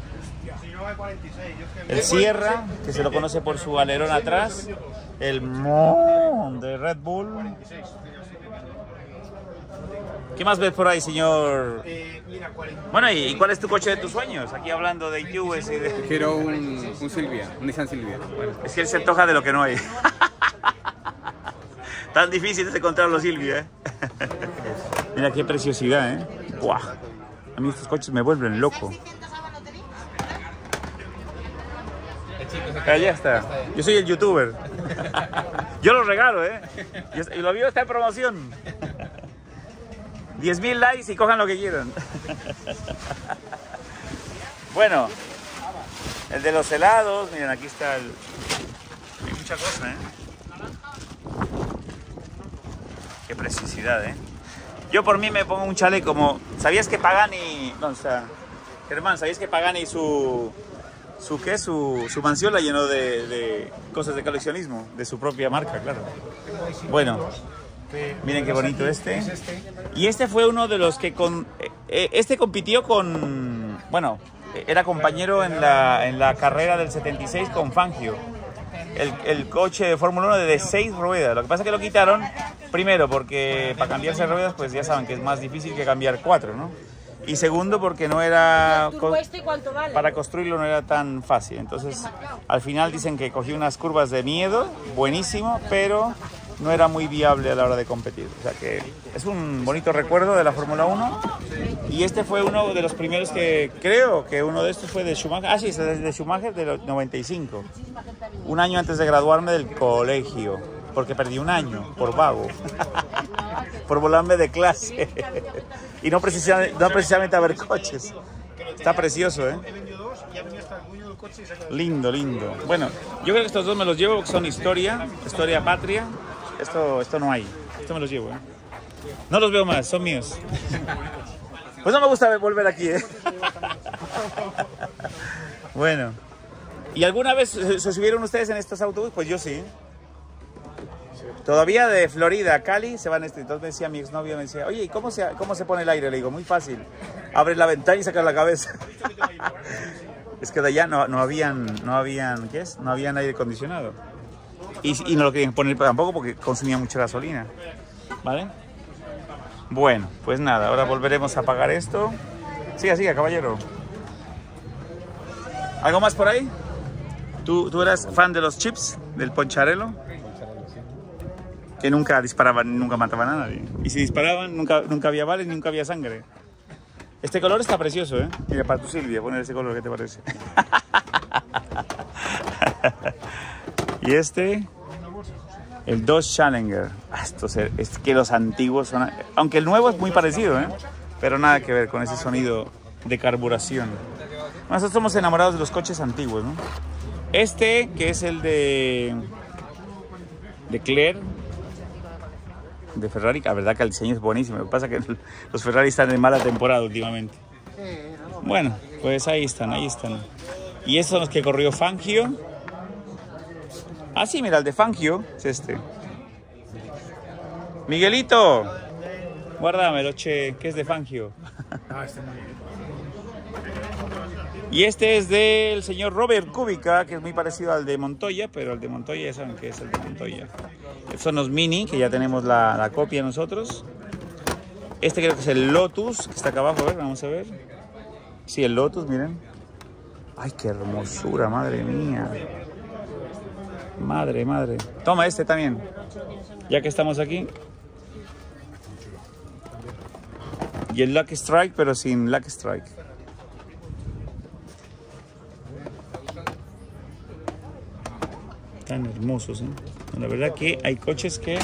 El Sierra, que se lo conoce por su alerón atrás. El Mon de Red Bull. ¿Qué más ves por ahí, señor? Bueno, ¿y cuál es tu coche de tus sueños? Aquí hablando de I Q S y de... Quiero un, un Silvia, un Nissan Silvia. Es que él se antoja de lo que no hay. Tan difícil es encontrarlo, Silvia, ¿eh? Mira qué preciosidad, ¿eh? ¡Buah! A mí estos coches me vuelven loco. Allá está. Yo soy el youtuber. Yo lo regalo, ¿eh? Y lo vio, está en promoción. diez mil likes y cojan lo que quieran. Bueno, el de los helados. Miren, aquí está el... Hay mucha cosa, ¿eh? Qué precisidad, ¿eh? Yo por mí me pongo un chale como... ¿Sabías que Pagani... ¿Dónde está? Germán, ¿sabías que Pagani su... su qué? Su, su mansión la llenó de, de cosas de coleccionismo? De su propia marca, claro. Bueno, miren qué bonito este. Y este fue uno de los que... con eh, Este compitió con... Bueno, era compañero en la, en la carrera del setenta y seis con Fangio. El, el coche de Fórmula uno de seis ruedas. Lo que pasa es que lo quitaron, primero, porque para cambiarse ruedas, pues ya saben que es más difícil que cambiar cuatro, ¿no? Y segundo, porque no era... ¿Tu puesto y cuánto vale? Para construirlo no era tan fácil. Entonces, al final dicen que cogió unas curvas de miedo, buenísimo, pero no era muy viable a la hora de competir. O sea que es un bonito recuerdo de la Fórmula uno. Y este fue uno de los primeros que creo que uno de estos fue de Schumacher. Ah, sí, es de Schumacher del noventa y cinco. Un año antes de graduarme del colegio. Porque perdí un año por vago. Por volarme de clase. Y no precisamente, no precisamente a ver coches. Está precioso, ¿eh? Lindo, lindo. Bueno, yo creo que estos dos me los llevo porque son historia, historia patria. Esto, esto no hay. Esto me los llevo, ¿eh? No los veo más, son míos. Pues no me gusta volver aquí, ¿eh? Bueno. ¿Y alguna vez se subieron ustedes en estos autobuses? Pues yo sí. Todavía de Florida a Cali se van este. Entonces me decía mi exnovio, me decía, oye, ¿y cómo se, cómo se pone el aire? Le digo, muy fácil. Abres la ventana y sacas la cabeza. Es que de allá no, no habían, no habían, ¿qué es? No habían aire acondicionado. Y, y no lo querían poner tampoco porque consumía mucha gasolina. ¿Vale? Bueno, pues nada, ahora volveremos a apagar esto. Siga, siga, caballero. ¿Algo más por ahí? ¿Tú, tú eras fan de los chips, del Poncharelo? Que nunca disparaban, nunca mataban a nadie. Y si disparaban, nunca, nunca había balas, nunca había sangre. Este color está precioso, ¿eh? Mira, para tu Silvia, poner ese color, ¿qué te parece? Y este, el Dodge Challenger. Ah, esto es que los antiguos son... Aunque el nuevo es muy parecido, ¿eh? Pero nada que ver con ese sonido de carburación. Nosotros somos enamorados de los coches antiguos, ¿no? Este, que es el de... de Claire, de Ferrari. La verdad que el diseño es buenísimo. Lo que pasa es que los Ferrari están en mala temporada últimamente. Bueno, pues ahí están, ahí están. Y estos son los que corrió Fangio. Ah, sí, mira, el de Fangio es este. Miguelito, guárdamelo, che, que es de Fangio. Y este es del señor Robert Kubica, que es muy parecido al de Montoya, pero el de Montoya ya saben que es el de Montoya. Estos son los Mini, que ya tenemos la, la copia nosotros. Este creo que es el Lotus, que está acá abajo, a ver, vamos a ver. Sí, el Lotus, miren. Ay, qué hermosura, madre mía. Madre, madre. Toma este también, ya que estamos aquí. Y el Lucky Strike, pero sin Lucky Strike. Tan hermosos, ¿eh? La verdad que hay coches que...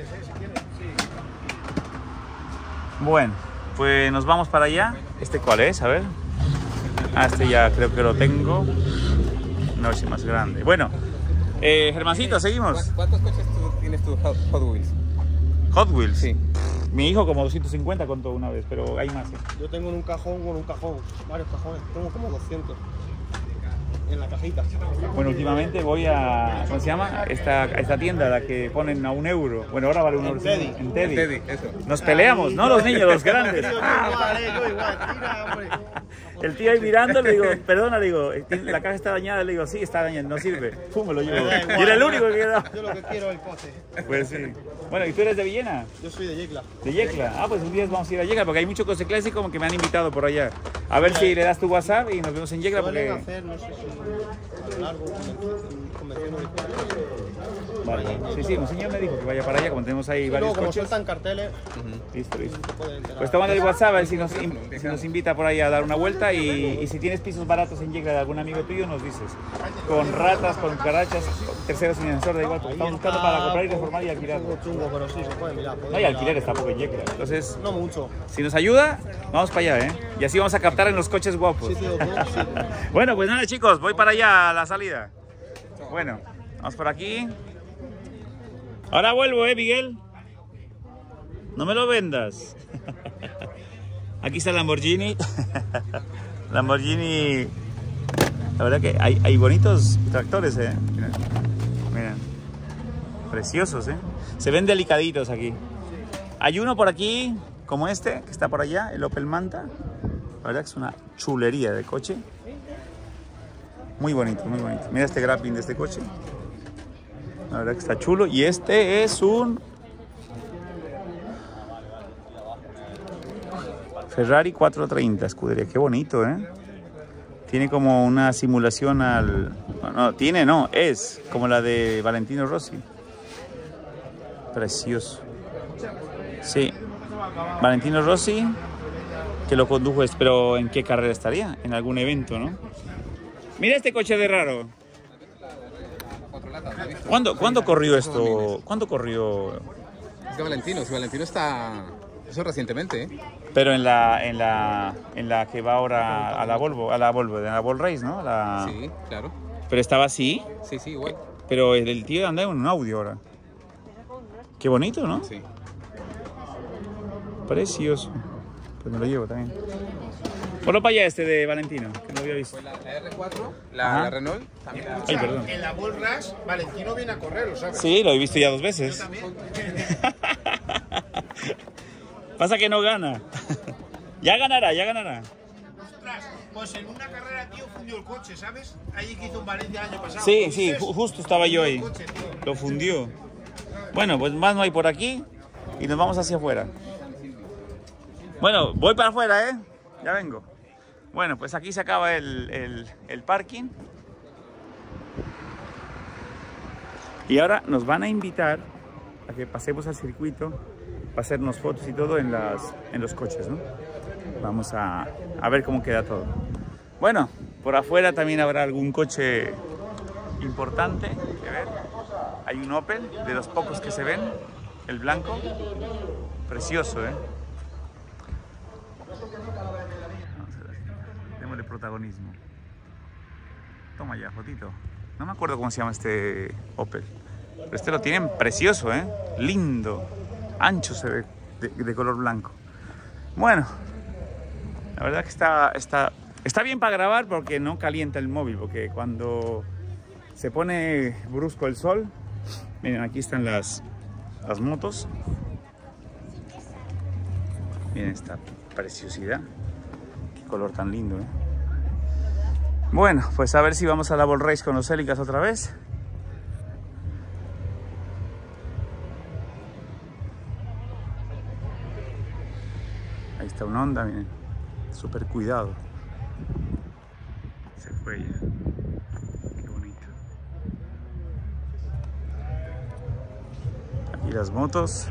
Bueno, pues nos vamos para allá. ¿Este cuál es? A ver. Ah, este ya creo que lo tengo. No, es más grande. Bueno, eh, Germancito, seguimos. ¿Cuántos coches tú tienes tú Hot, Hot Wheels? Hot Wheels. Sí. Mi hijo como doscientos cincuenta contó una vez, pero hay más. ¿eh? Yo tengo en un cajón, bueno, un cajón, varios cajones, tengo como doscientos en la cajita. Bueno, últimamente voy a, ¿cómo se llama? Esta, esta tienda, la que ponen a un euro. Bueno, ahora vale un euro. Teddy. En Teddy. Teddy, eso. Nos peleamos, ¿no? Los niños, los grandes. Yo igual, eh, yo igual, tira, hombre. El tío ahí mirando, le digo, perdona, le digo, la caja está dañada, le digo, sí, está dañada, no sirve. Pum, me lo llevo. Y era el único que quedaba. Yo lo que quiero es el coche. Pues sí. Bueno, ¿y tú eres de Villena? Yo soy de Yecla. De Yecla. Ah, pues un día vamos a ir a Yecla, porque hay mucho coche clásico como que me han invitado por allá. A ver si le das tu WhatsApp y nos vemos en Yecla, Suelen porque... hacer, no sé si largo, convención virtual. Vale, vale. Sí, sí, un señor me dijo que vaya para allá, como tenemos ahí Y varios luego, como coches. sueltan carteles, Listo, listo. se pueden enterar. Pues tómale el WhatsApp a ver si nos, in- si nos invita por ahí a dar una vuelta y, y si tienes pisos baratos en Yecla de algún amigo tuyo nos dices. Con ratas, con cucarachas, con terceros sin ascensor, da igual, porque estamos buscando para comprar y reformar y alquilar. Chungo, chungo, pero sí, se puede mirar. No hay alquileres tampoco en Yecla. Entonces, No mucho. si nos ayuda, vamos para allá, ¿eh? Y así vamos a captar en los coches guapos. Sí, tío, todo, sí. Bueno, pues nada, chicos, voy para allá a la salida. Bueno, vamos por aquí. Ahora vuelvo, ¿eh, Miguel? No me lo vendas. Aquí está el Lamborghini. Lamborghini. La verdad que hay, hay bonitos tractores, ¿eh? Miren. Miren. Preciosos, ¿eh? Se ven delicaditos aquí. Hay uno por aquí, como este, que está por allá, el Opel Manta. La verdad que es una chulería de coche. Muy bonito, muy bonito. Mira este grappling de este coche. La verdad que está chulo. Y este es un Ferrari cuatrocientos treinta escudería. Qué bonito, ¿eh? Tiene como una simulación al... No, no, tiene, no, es como la de Valentino Rossi. Precioso. Sí. Valentino Rossi, que lo condujo, pero ¿en qué carrera estaría? En algún evento, ¿no? Mira este coche de raro. ¿Cuándo, ¿cuándo corrió esto? ¿Cuándo corrió? Es de Valentino, si Valentino está... Eso recientemente, ¿eh? Pero en la, en la, en la que va ahora a la Volvo, a la Volvo, a la Volvo Race, ¿no? La... Sí, claro. Pero estaba así. Sí, sí, igual. Pero el, el tío anda en un Audi ahora. Qué bonito, ¿no? Sí. Precioso. Pues me lo llevo también. Ponlo para allá este de Valentino, que no había visto. Pues la, la R cuatro, la, Ajá. la Renault, también. Ay, perdón. En la Bull Rush, Valentino viene a correr, ¿lo sabes? Sí, lo he visto ya dos veces. Yo también. Pasa que no gana. Ya ganará, ya ganará. Ostras, pues en una carrera, tío, fundió el coche, ¿sabes? Ahí que hizo en Valencia el año pasado. Sí, ¿Lo sí, viste? ju- justo estaba yo ahí. Fundió el coche, tío. Lo fundió. Bueno, pues más no hay por aquí y nos vamos hacia afuera. Bueno, voy para afuera, ¿eh? Ya vengo. Bueno, pues aquí se acaba el, el, el parking. Y ahora nos van a invitar a que pasemos al circuito para hacernos fotos y todo en, las, en los coches, ¿no? Vamos a, a ver cómo queda todo. Bueno, por afuera también habrá algún coche importante que ver. Hay un Opel, de los pocos que se ven, el blanco. Precioso, ¿eh? Vamos a ver. Démosle protagonismo. Toma ya, fotito. No me acuerdo cómo se llama este Opel. Pero este lo tienen precioso, ¿eh? Lindo. Ancho se ve, de, de color blanco. Bueno, la verdad que está, está, está bien para grabar porque no calienta el móvil. Porque cuando se pone brusco el sol... Miren, aquí están las, las motos. Miren esta preciosidad. Qué color tan lindo, ¿eh? Bueno, pues a ver si vamos a la Ball Race con los Helicas otra vez. Ahí está un Honda, miren. Súper cuidado. Se fue ya. Qué bonito. Aquí las motos.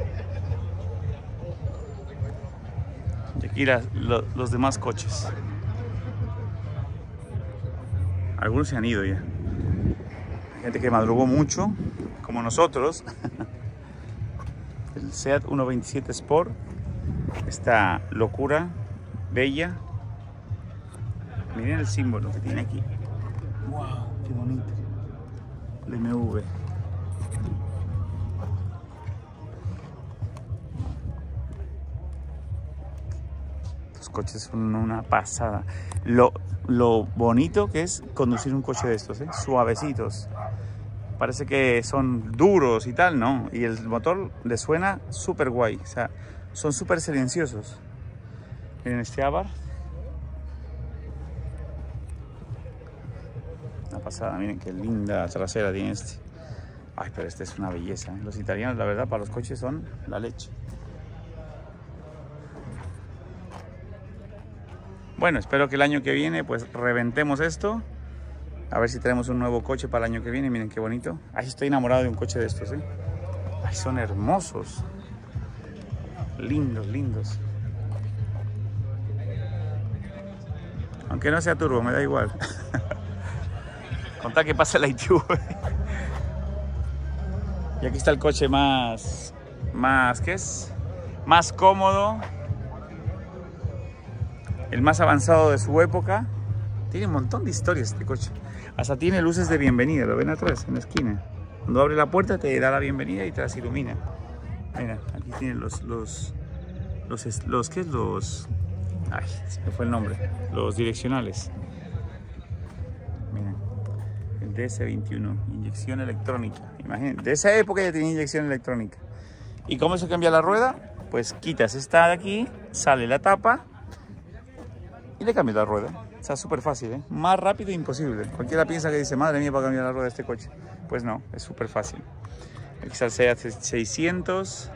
Y aquí las, lo, los demás coches. Algunos se han ido ya. Hay gente que madrugó mucho, como nosotros. El Seat ciento veintisiete Sport. Esta locura bella. Miren el símbolo que tiene aquí. ¡Wow! ¡Qué bonito! El B M W. Los coches son una pasada. Lo, lo bonito que es conducir un coche de estos, ¿eh? Suavecitos. Parece que son duros y tal, ¿no? Y el motor le suena súper guay. O sea, son súper silenciosos. Miren este Abarth. Una pasada, miren qué linda trasera tiene este. Ay, pero este es una belleza, ¿eh? Los italianos, la verdad, para los coches son la leche. Bueno, espero que el año que viene pues reventemos esto. A ver si tenemos un nuevo coche para el año que viene. Miren qué bonito. Ay, estoy enamorado de un coche de estos, ¿eh? Ay, son hermosos. Lindos, lindos. Aunque no sea turbo, me da igual. Contá que pasa la I T U. Y aquí está el coche más... Más, ¿qué es? Más cómodo. El más avanzado de su época. Tiene un montón de historias este coche. Hasta tiene luces de bienvenida, lo ven atrás, en la esquina. Cuando abre la puerta te da la bienvenida y te las ilumina. Mira, aquí tienen los... Los, los, los ¿qué es? Los... Ay, se me fue el nombre. Los direccionales. Miren, el D S veintiuno, inyección electrónica. Imaginen, de esa época ya tenía inyección electrónica. ¿Y cómo se cambia la rueda? Pues quitas esta de aquí, sale la tapa y le cambias la rueda. O sea, súper fácil, ¿eh? Más rápido imposible. Cualquiera piensa que dice, madre mía, para cambiar la rueda de este coche. Pues no, es súper fácil. Aquí está el Seat seiscientos.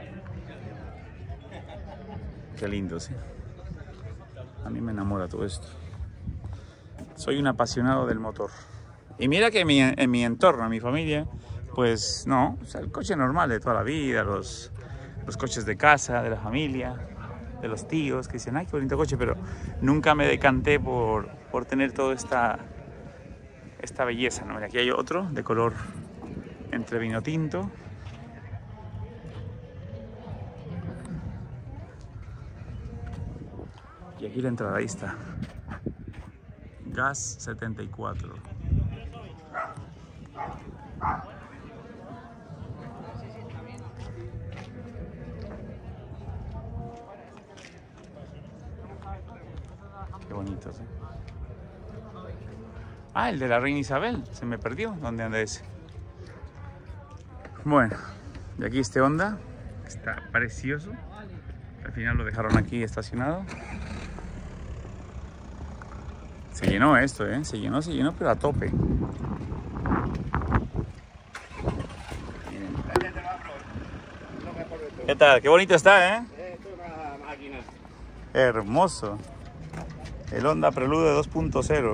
Qué lindo, ¿sí? A mí me enamora todo esto. Soy un apasionado del motor. Y mira que en mi, en mi entorno, en mi familia, pues no, o sea, el coche normal de toda la vida, los, los coches de casa, de la familia, de los tíos, que dicen, ay, qué bonito coche, pero nunca me decanté por, por tener toda esta, esta belleza, ¿no? Mira, aquí hay otro de color entre vino tinto. Y aquí la entrada, ahí está. Gas setenta y cuatro. Qué bonitos, ¿eh? Ah, el de la Reina Isabel. Se me perdió. ¿Dónde anda ese? Bueno, y aquí este Honda. Está precioso. Al final lo dejaron aquí estacionado. Se llenó esto, ¿eh? Se llenó, se llenó, pero a tope. ¿Qué tal? Qué bonito está, ¿eh? Hermoso. El Honda Prelude dos punto cero.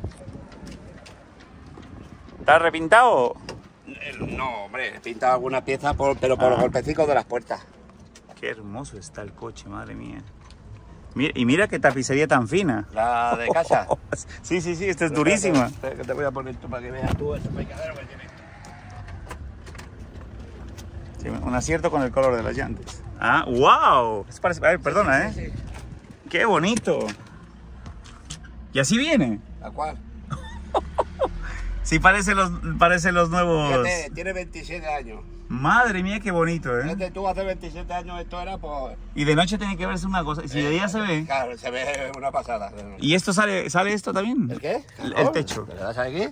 ¿Está repintado? No, hombre, he pintado alguna pieza, por, pero por Ah. los golpecitos de las puertas. Qué hermoso está el coche, madre mía. Mira, y mira qué tapicería tan fina. La de casa. Sí, sí, sí, esta es durísima. Espera, que te voy a poner tú para que veas tú este picadero que tiene. Sí, un acierto con el color de las llantas. Ah, wow. Es parece... A ver, perdona, ¿eh? Sí, sí, sí. Qué bonito. Y así viene. ¿La cual? Sí, parece los, parece los nuevos. Fíjate, tiene veintisiete años. Madre mía, qué bonito, ¿eh? Fíjate, tú hace veintisiete años esto era pues... Y de noche tiene que verse una cosa. Si de día se ve. Claro, se ve una pasada. ¿Y esto sale, sale esto también? ¿El qué? El, el techo. ¿Le das aquí?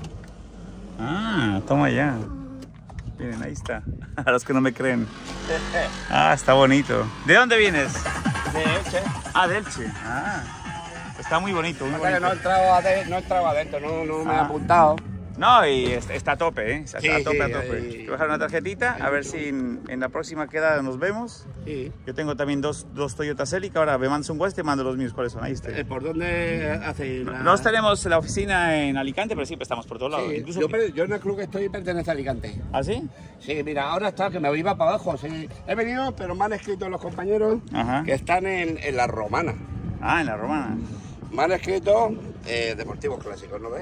Ah, toma ya. Miren, ahí está. A los que no me creen. Ah, está bonito. ¿De dónde vienes? De Elche. Ah, de Elche. Ah, está muy bonito, muy Pasa que no bonito. entraba, ade- no entraba adentro, no, no me he Ah. apuntado. No, y está, está a tope, ¿eh? Está Sí, a tope, a sí, tope. ahí- Te voy a dejar una tarjetita, a ver si en, en la próxima queda nos vemos. Sí. Yo tengo también dos, dos Toyota Celica, ahora me mandas un WhatsApp y te mando los míos, ¿cuáles son? Ahí está. Eh, ¿Por dónde hacéis la...? No tenemos la oficina en Alicante, pero siempre estamos por todos lados. Sí, Incluso... yo, per- yo en el club que estoy pertenece a Alicante. ¿Ah, sí? Sí, mira, ahora está, que me iba para abajo. Sí. He venido, pero me han escrito los compañeros Ajá. que están en, en la Romana. Ah, en la Romana. Me han escrito eh, deportivos clásicos, ¿no ves?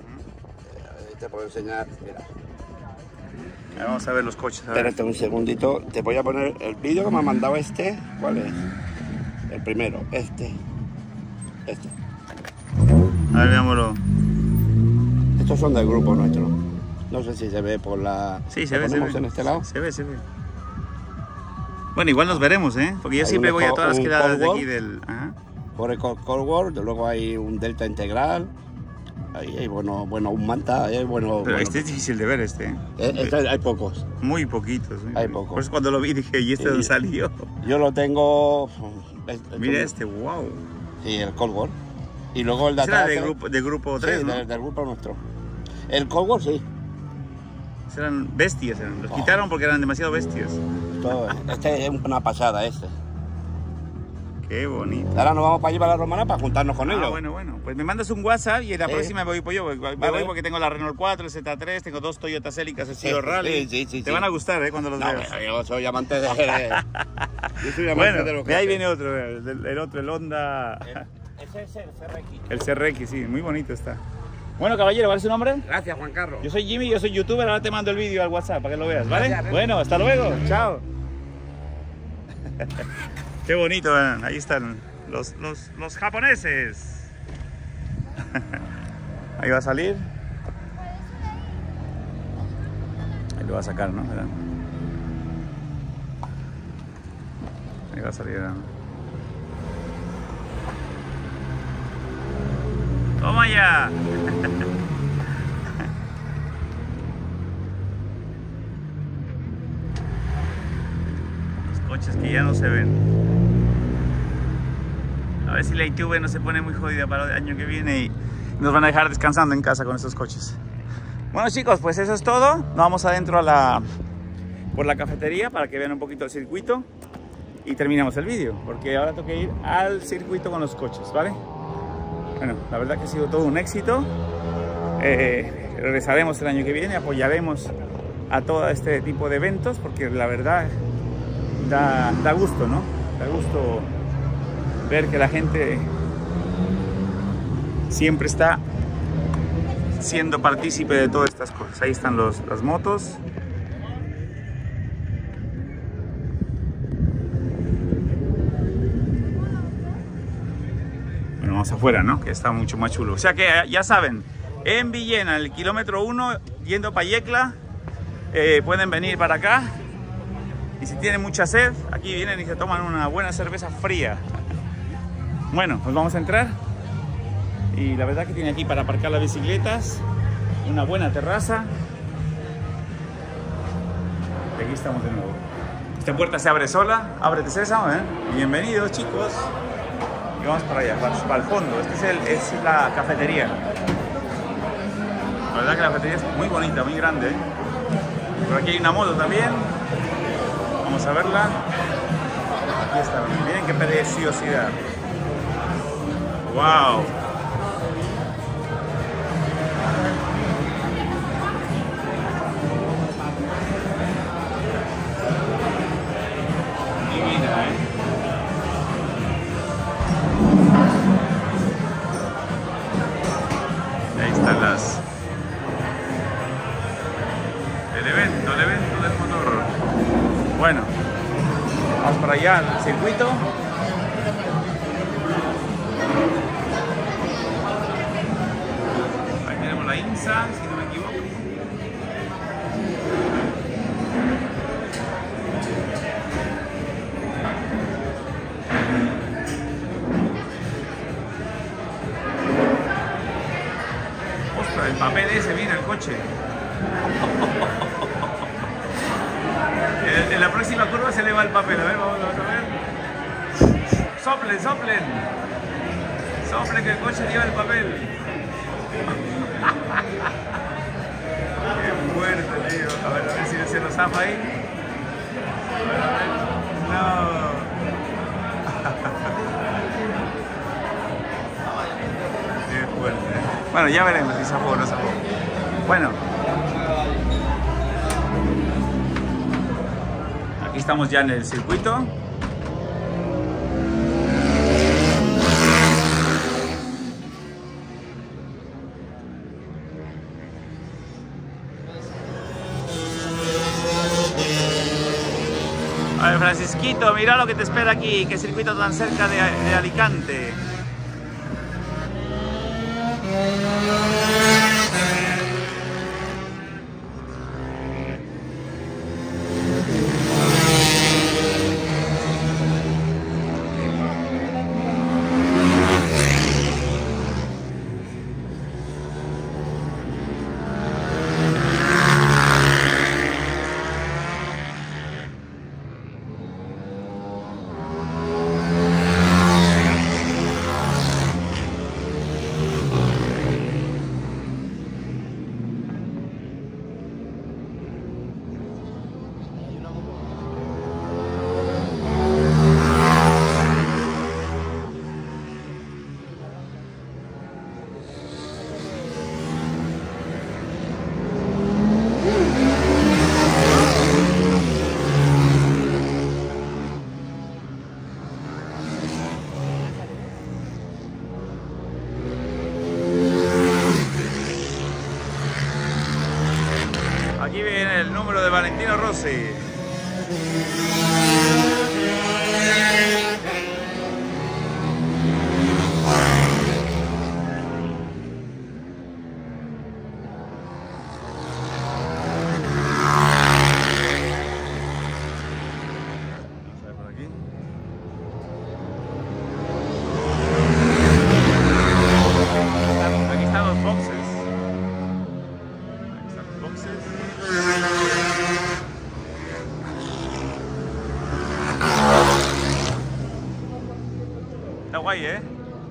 Eh, te puedo enseñar, mira. Ahora vamos a ver los coches. A ver. Espérate un segundito, te voy a poner el vídeo que me ha mandado este. ¿Cuál es? El primero, este. Este. A ver, veámoslo. Estos son del grupo nuestro. No sé si se ve por la... Sí, se ¿lo ve, se ponemos ve. en este lado? Se ve, se ve. Bueno, igual nos veremos, ¿eh? Porque yo Hay siempre un voy a co- todas las un quedadas de Cold aquí War. del... Ajá. Por el Cold War, luego hay un Delta Integral. Ahí hay bueno, bueno, un Manta, hay bueno... Pero bueno. este es difícil de ver, este. Eh, este hay pocos. Muy poquitos. muy Hay poquitos. pocos. Por eso cuando lo vi dije, ¿y este Sí. dónde salió? Yo lo tengo... este- Mira este, wow. Sí, el Cold War. Y luego el de Ese era atrás... de que- grupo, de grupo Sí, tres, ¿no? del, del grupo nuestro. El Cold War, sí. Esos eran bestias, eran. Los Oh. quitaron porque eran demasiado bestias. Todo, este es una pasada, este. Qué bonito. Ahora nos vamos para allí, para la Romana, para juntarnos con Ah, ellos. bueno, bueno. Pues me mandas un WhatsApp y en la Sí. próxima me voy por yo. Me voy Vale. porque tengo la Renault cuatro, el Z tres, tengo dos Toyota Celicas estilo Sí, rally. sí, sí, sí, Te sí. van a gustar, ¿eh? Cuando los No, veas. yo soy amante de... yo soy amante Bueno, de los de ahí coches. viene otro, el, el- el otro, el Honda. Ese es el C R X. El C R X, sí, muy bonito está. Bueno, caballero, ¿cuál es su nombre? Gracias, Juan Carlos. Yo soy Jimmy, yo soy youtuber, ahora te mando el vídeo al WhatsApp para que lo veas, ¿vale? Gracias, Bueno, hasta luego, chao. Qué bonito, ¿eh? Ahí están los, los, los japoneses. Ahí va a salir. Ahí lo va a sacar, ¿no? Verán. Ahí va a salir, ¿no? ¡Toma ya! Los coches que ya no se ven. A ver si la I T V no se pone muy jodida para el año que viene y nos van a dejar descansando en casa con estos coches. Bueno, chicos, pues eso es todo. Nos vamos adentro a la, por la cafetería para que vean un poquito el circuito y terminamos el vídeo, porque ahora tengo que ir al circuito con los coches, ¿vale? Bueno, la verdad que ha sido todo un éxito. Eh, regresaremos el año que viene, apoyaremos a todo este tipo de eventos, porque la verdad da, da gusto, ¿no? Da gusto ver que la gente siempre está siendo partícipe de todas estas cosas. Ahí están los, las motos. Bueno, vamos afuera, ¿no? Que está mucho más chulo. O sea que ya saben, en Villena, el kilómetro uno, yendo para Yecla, eh, pueden venir para acá. Y si tienen mucha sed, aquí vienen y se toman una buena cerveza fría. Bueno, pues vamos a entrar. Y la verdad que tiene aquí para aparcar las bicicletas, una buena terraza. Y aquí estamos de nuevo. Esta puerta se abre sola. Ábrete, Sésamo, ¿eh? Bienvenidos, chicos. Y vamos para allá, para, para el fondo. Esta es, el, es la cafetería. La verdad que la cafetería es muy bonita, muy grande, ¿eh? Por aquí hay una moto también. Vamos a verla. Aquí está. Miren qué preciosidad. ¡Wow! Divina, ¿eh? Ahí están las... El evento, el evento del motor. Bueno, vamos para allá al circuito. Ahí tenemos la I N S prensa, si no me equivoco. Ostras, el papel ese, mira el coche. En, en la próxima curva se le va el papel, a ver, vamos, vamos a ver. Soplen, soplen. Soplen que el coche lleva el papel. Qué fuerte, tío. A ver, a ver si se lo zafa ahí. A ver, a ver. No. Qué fuerte. Bueno, ya veremos si zafó o no zafó. Bueno. Aquí estamos ya en el circuito. A ver, Francisquito, mira lo que te espera aquí, qué circuito tan cerca de, de Alicante. Aquí viene el número de Valentino Rossi. Aquí están los boxes. Aquí están los boxes. Está guay, ¿eh?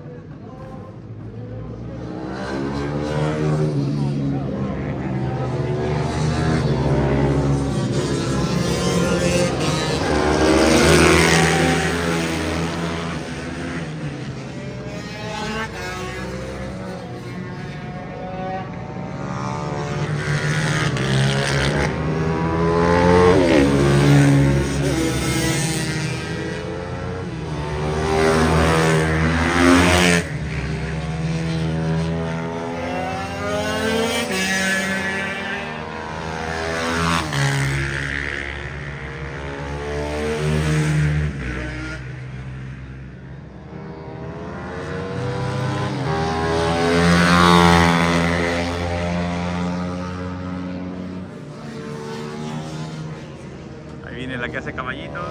Ahí viene la que hace caballitos.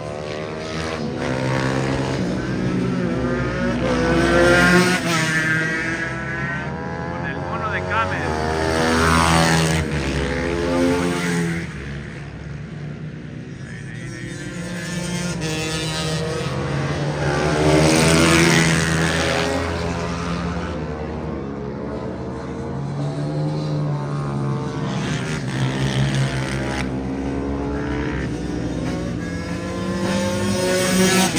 Con el mono de Camel. Yeah.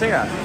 Siga. Aquí.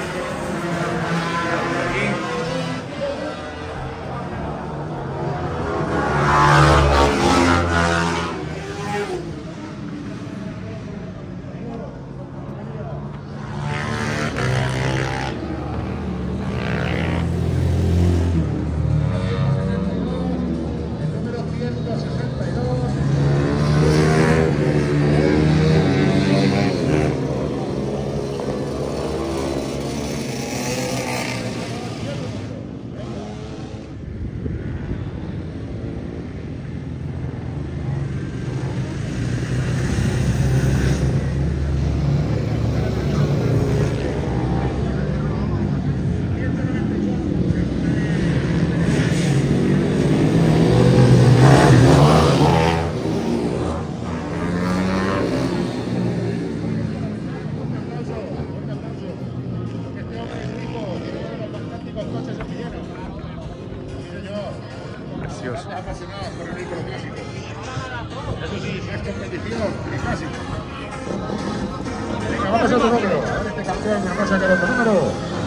Precioso. Apasionados por el vehículo clásico. Eso sí, si es competición, es clásico. Venga, vamos a otro número. A ver este campeón que nos va a sacar otro número.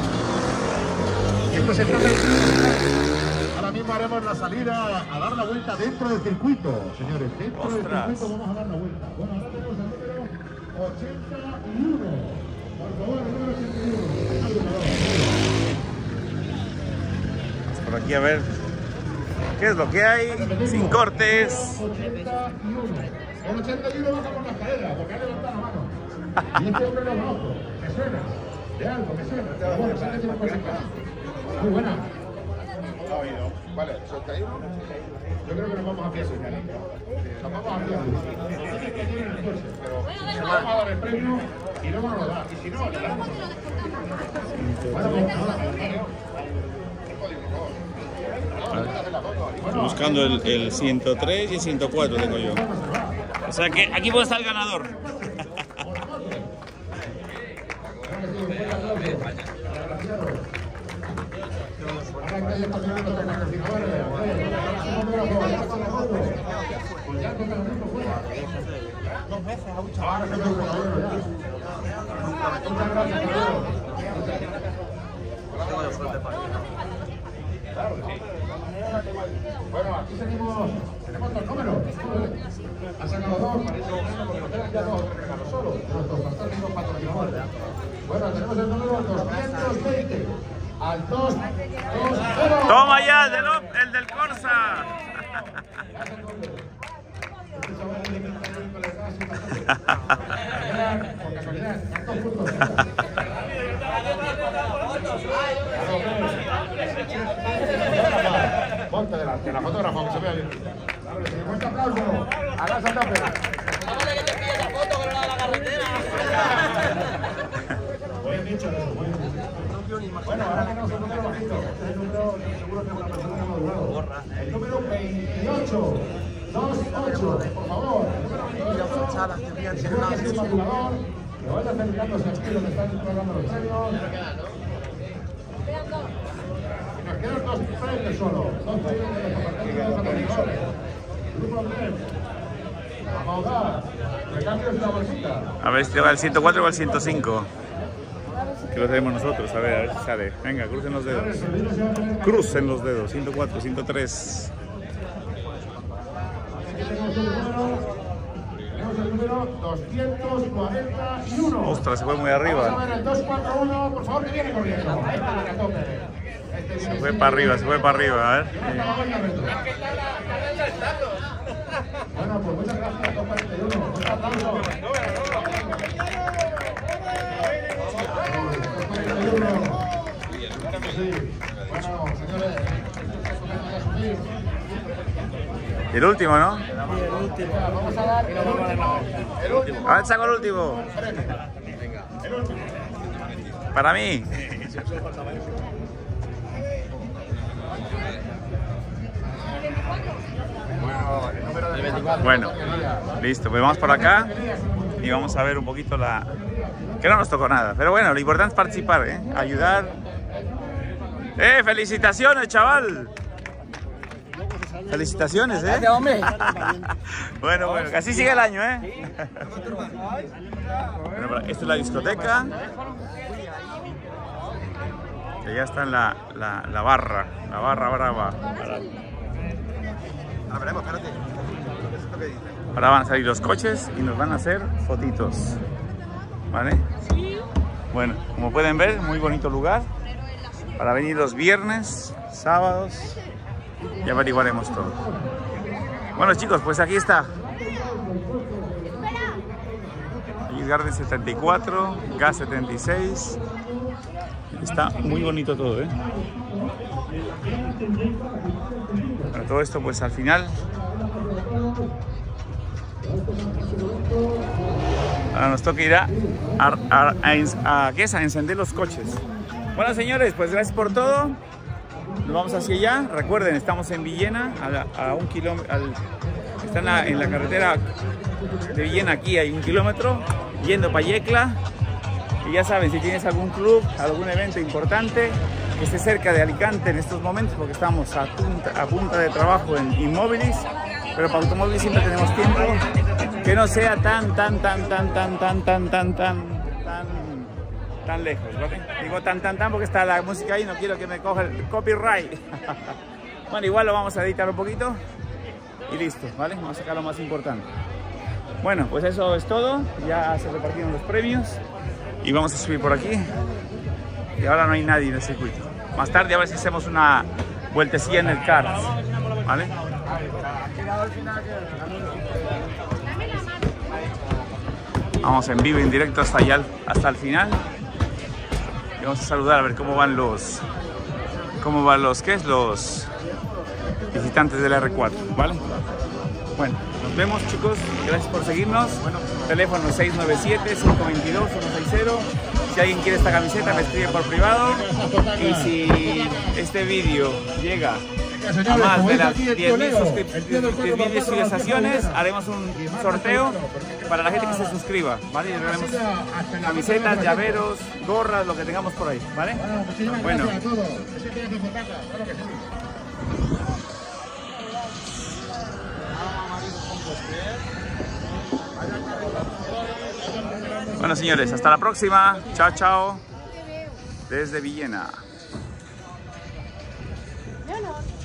Y esto se trata de... Ahora mismo haremos la salida a dar la vuelta dentro del circuito, señores. Dentro Ostras. del circuito vamos a dar la vuelta. Bueno, ahora tenemos el número ochenta y uno. Por favor, el número ochenta y uno. Por aquí a ver qué es lo que hay, sin cortes. ochenta y uno. El ochenta y uno baja por la escalera, porque ha levantado la mano. Y este hombre lo conozco, me suena. De algo, me suena. Pero bueno, sale que no puede ser. Muy buena. Ha oído. Vale, ochenta y uno. Yo creo que nos vamos a pie, señor. Nos vamos a pie. Lo tienes que tener en el coche, pero vamos a dar el premio y luego nos lo da. Y si no, le damos. Bueno, pues nada. Estoy buscando el, el ciento tres y el ciento cuatro tengo yo. O sea que aquí puede estar el ganador. Bueno, aquí tenemos, tenemos dos números. Ha sacado dos, para eso porque nos quedan ya dos regalos solo, de nuestros fantásticos patrocinadores. Bueno, tenemos el número doscientos veinte al dos dos cero. Toma ya, el del, el del Corsa. Por casualidad, tantos puntos. Ponte delante, la fotógrafa que se vea bien. Un fuerte aplauso a Garza Tape. que te pille la foto con la carretera. Bien dicho eso, muy bien. Bueno, ahora tenemos el número bajito. Este es el número que seguro que es una persona que ha madurado. El número veintiocho veintiocho, por favor. El número veintiocho. Seguro que es el madurador. Que vaya acercándose aquí donde están entregando los premios. Nos quedan dos premios solo. Dos premios de los partidos patrocinadores. Grupo tres. Vamos a dar. Recambios de la bolsita. A ver si te va el ciento cuatro o el ciento cinco. Que lo tenemos nosotros, a ver, a ver si sale. Venga, crucen los dedos. Crucen los dedos, ciento cuatro, ciento tres. Tenemos el número, tenemos el número doscientos cuarenta y uno. Ostras, se fue muy Vamos a arriba. ver el doscientos cuarenta y uno, por favor, que viene corriendo. Este viene a tope. Este viene Se fue sí. para arriba, se fue para arriba, a ver. Yo no estaba bailando. Bueno, pues muchas gracias, doscientos cuarenta y uno. Un aplauso. Sí. Bueno, señores, Y el último, ¿no? vamos a dar el último. El último. A ver, saco el último. El último. Para mí. Bueno, listo, pues vamos por acá y vamos a ver un poquito la... Que no nos tocó nada, pero bueno, lo importante es participar, ¿eh? Ayudar. ¡Eh, felicitaciones, chaval! Felicitaciones, ¿eh? Bueno, bueno, que así sigue el año, ¿eh? Bueno, esta es la discoteca. que ya está en la, la, la barra, la barra brava. Ahora veremos, espérate. Ahora van a salir los coches y nos van a hacer fotitos. ¿Vale? Bueno, como pueden ver, muy bonito lugar para venir los viernes, sábados y averiguaremos todo. Bueno chicos, pues aquí está. Aquí Garden setenta y cuatro, Gas setenta y seis. Está muy bonito todo, ¿eh? Para todo esto, pues al final ahora nos toca ir a, a, a, a, a, ¿qué es? A encender los coches. Bueno señores, pues gracias por todo. Nos vamos hacia allá. Recuerden, estamos en Villena, a, a un kilómetro. Están en, en la carretera de Villena, aquí hay un kilómetro, yendo para Yecla. Y ya saben, si tienes algún club, algún evento importante que esté cerca de Alicante en estos momentos, porque estamos a punta, a punta de trabajo en Inmobilis, pero para automóviles siempre tenemos tiempo, que no sea tan, tan, tan, tan, tan, tan, tan, tan, tan, tan, tan lejos, ¿vale? Digo tan, tan, tan porque está la música ahí, no quiero que me coja el copyright. Bueno, igual lo vamos a editar un poquito y listo, ¿vale? Vamos a sacar lo más importante. Bueno, pues eso es todo, ya se repartieron los premios y vamos a subir por aquí. Y ahora no hay nadie en el circuito. Más tarde a ver si hacemos una vueltecilla en el kart, ¿vale? Vamos en vivo, en directo hasta allá, hasta el final. Y vamos a saludar a ver cómo van los, cómo van los, ¿qué es? Los visitantes del R cuatro, ¿vale? Bueno, nos vemos chicos, gracias por seguirnos. Teléfono seis nueve siete, cinco dos dos, uno seis cero. Si alguien quiere esta camiseta me escribe por privado. Y si este vídeo llega a más de las diez mil visualizaciones, haremos un sorteo para la gente que se suscriba, ¿vale? Y haremos camisetas, llaveros, gorras, lo que tengamos por ahí, ¿vale? Bueno. Bueno señores, hasta la próxima. Chao, chao. Desde Villena. No, no.